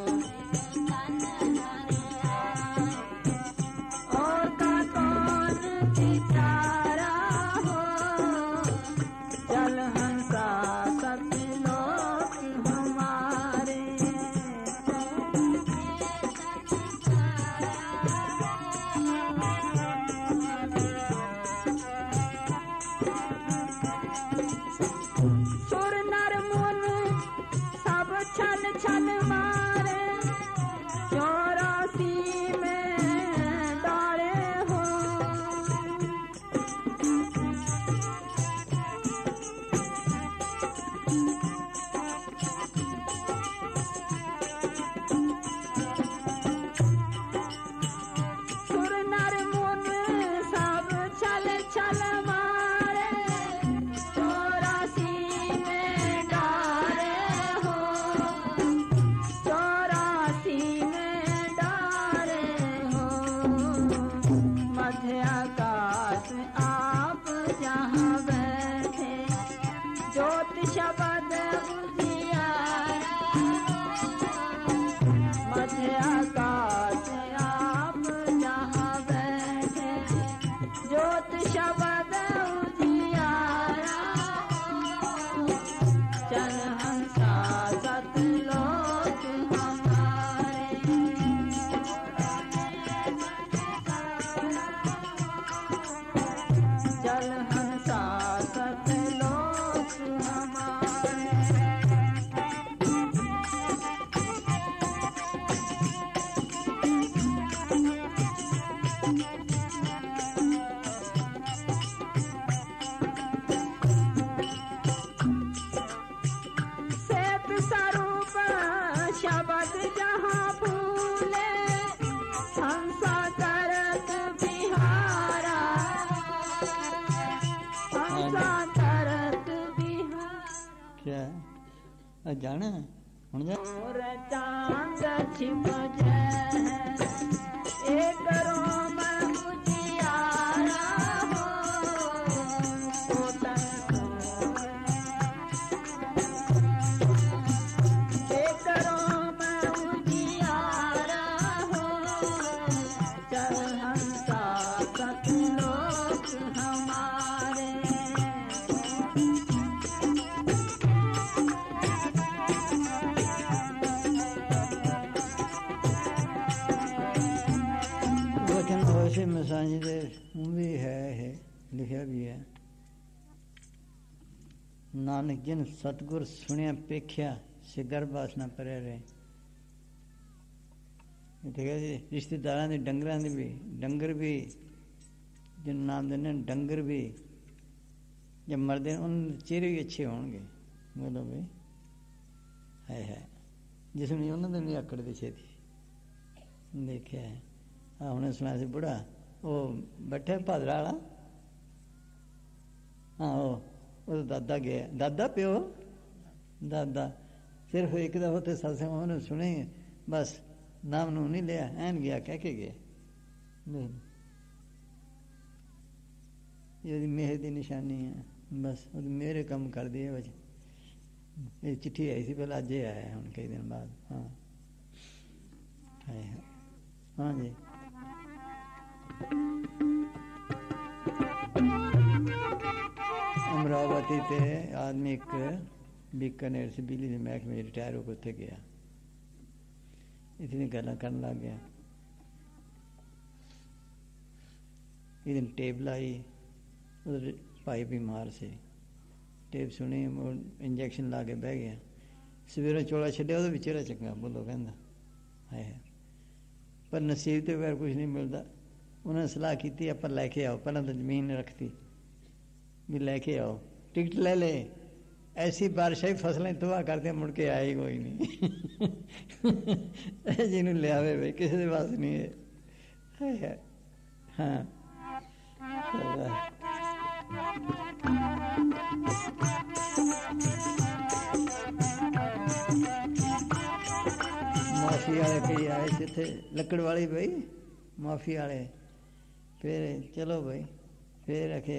जाना हुण जा चांद छिप जाए एक रोम उजियारा हो, एक रोम उजियारा हो। चल हंसा सतलोक हमारे, वैसे मसाजी दे भी है, है लिखा भी है। नानक जिन सतगुर सुनिया पेख्या से गर्भवास ना परे रहे। ठीक है जी। रिश्तेदारां दे डंगरां दे भी डंगर भी जिन नाम देने डंगर भी जब मरदे उन चेहरे भी अच्छे होंगे। बोलो भाई है है जिसमें उन्होंने नहीं आकड़ दी छेती देखा है। हाँ उन्हें सुना से बुढ़ा वो बैठे भादरा वाला। हाँ वो वो दादा गया दादा प्यो दादा सिर्फ एक दफा तो सत्संग उन्होंने सुने बस नाम नू नहीं लिया ऐन गया कह के गया। ये मेहर की निशानी है बस वो मेरे कम कर दिए बच। ये चिट्ठी आई थी पहले अज आया हूँ कई दिन बाद। हाँ है हाँ जी। अमरावती ते आदमी एक बीकानेर से बिजली के महकमे रिटायर होकर उत्थे गया। इतनी गल्लां करन लग गया। एक दिन टेप लाई उधर भाई बीमार से टेप सुनी इंजैक्शन ला के बह गया। सवेरे चौड़ा छड्डिया वो विचेरा चंगा बोलो कहंदा है पर नसीब तो बगैर कुछ नहीं मिलता। उन्हें सलाह की आप लैके आओ पहले तो जमीन रखती भी लैके आओ टिकट ले ले ऐसी बारिशाई फसलें तबाह करते मुड़ के आए ही कोई नहीं जिन्होंने लिया भाई किसी के पास नहीं है, है। हाँ माफी वाले कई आए थे लकड़ वाली भाई माफी वाले फिर चलो भाई फिर रखे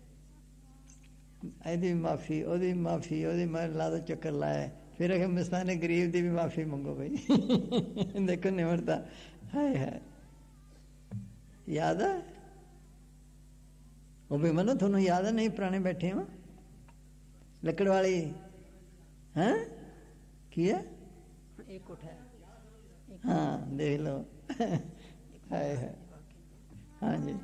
एदी माफी ओदी माफी ओदी मैं ला दो चक्कर लाया फिर रखे मस्ताने गरीब की भी माफी मंगो भाई देखो निमरता हाय हाय याद है वो भी मनो थोनू याद है नहीं पुराने बैठे हो लकड़ वाली हैं की है एक उठा हाँ देख लो हाय हाय हाँ जी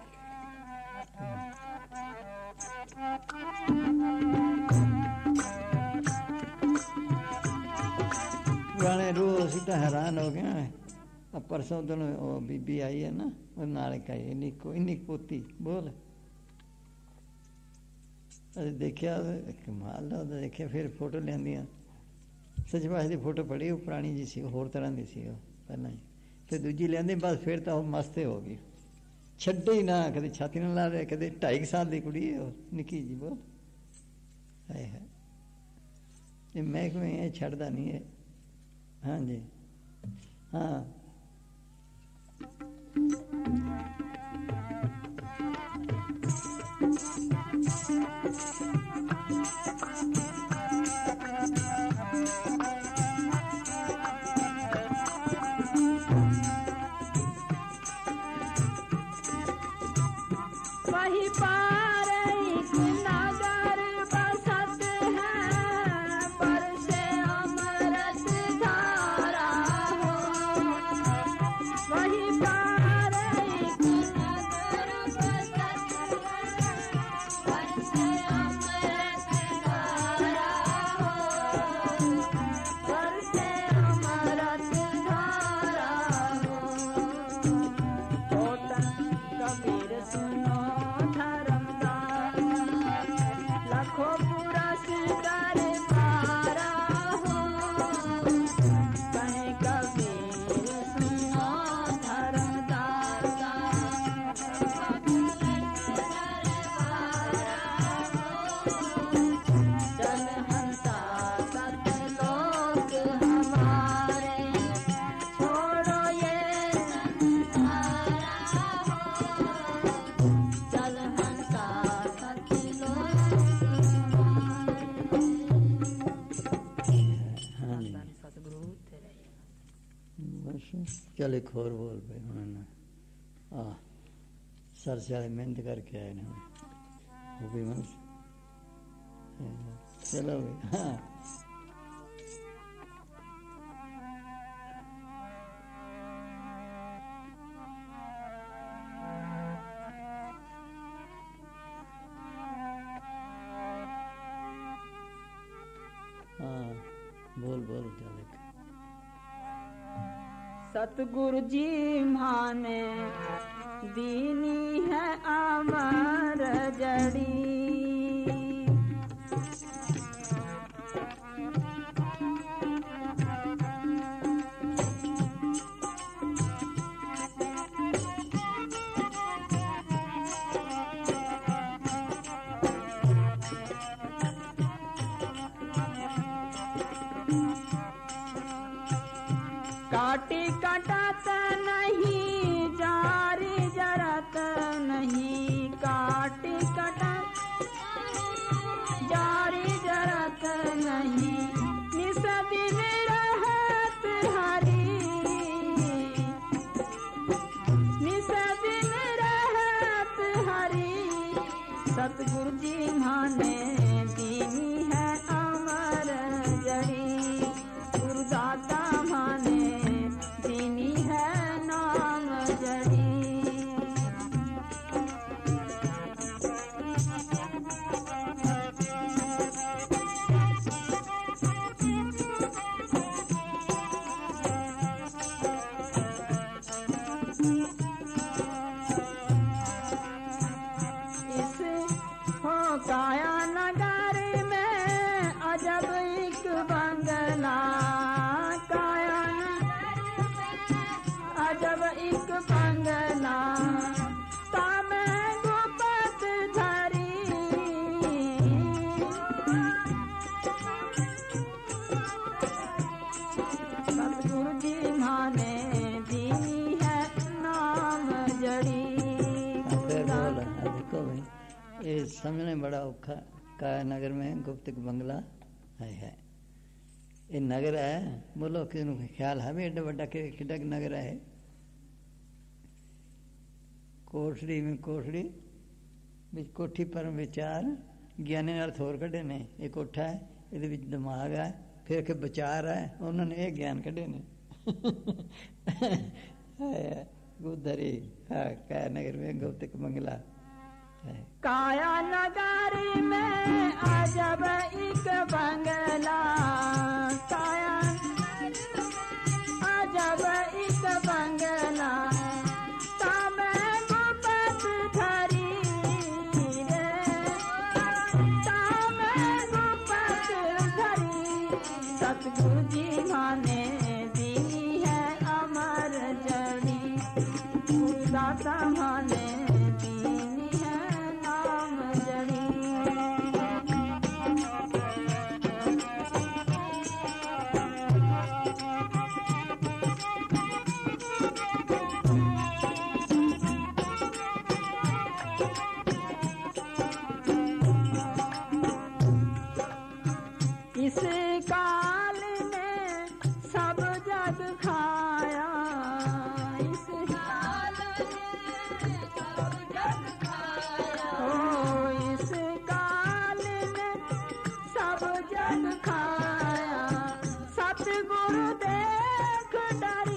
पुराने रूह असी तो हैरान हो गया अब परसों दोनों वो बीबी आई है ना वो नाले का इन्नी को इन्नी पोती बोल अरे देखिया कमाल दा देखिया फिर फोटो लिया सच पास की फोटो पढ़ी वो पुरानी जी सी होर तरह की सी पहला ही फिर दूजी लिया बस फिर तो मस्त हो गई छड्डे ही ना कदे छाती ना ला रहे कदे ढाई साल की कुड़ी है निकी जी बोल है है ये महकमे है छड़दा नहीं है हाँ जी हाँ वही पार एक नगर बसत है पर से अमृत धारा हो वही पार एक नगर बसत है पर से अमृत धारा हो पर से अमृत धारा हो होतन कबीर सुनो धर्मदास लाखों पुरस्कार पारा हो कहीं कबीर सुनो धर्मदास चल हंसा सतलोक हमारे छोड़ो ये संसारा हो चल हंसा सतलोक हाँ जी सतगुरु तेरे बस चल एक और बोल पे उन्होंने आ सर से वाले मेहनत करके आए ना वो भी बस चलो भाई हाँ हाँ बोल बोल चल एक सतगुरु जी माने दीनी है अमर जड़ी काटी कटत नहीं जारी जरत नहीं काटी कटत जारी जरत नहीं निस दिन रहत हरी निस दिन रहत हरी सतगुरु जी माने दीनी है अमर जड़ी गुरुदाता माने दीनी है नाम जड़ी इस हो काया न समझने बड़ा औखा। काया नगर में गुप्त बंगला है है ये नगर है। बोलो कि ख्याल है भी एडा बड़ा किडा नगर है। कोठड़ी में कोठड़ी विच कोठी पर विचार ज्ञानी ने अर्थ होर कढ़े ने। ये कोठा है, ये विच दिमाग है, फिर के विचार है, उन्होंने ये ज्ञान कढ़े ने। गुदरी हाँ काया नगर में गुप्त बंगला है। काया नगरी में अजब एक बंगला, काया अजब एक बंगला, तामे गुप्त धरी रे, तामे गुप्त धरी, सतगुरु जी माने दी है अमर जड़ी, दाता माने इस काल में सब जग खाया, इस काल में सब जग खाया, ओ इस काल में सब जग खाया, सतगुरु देख डरी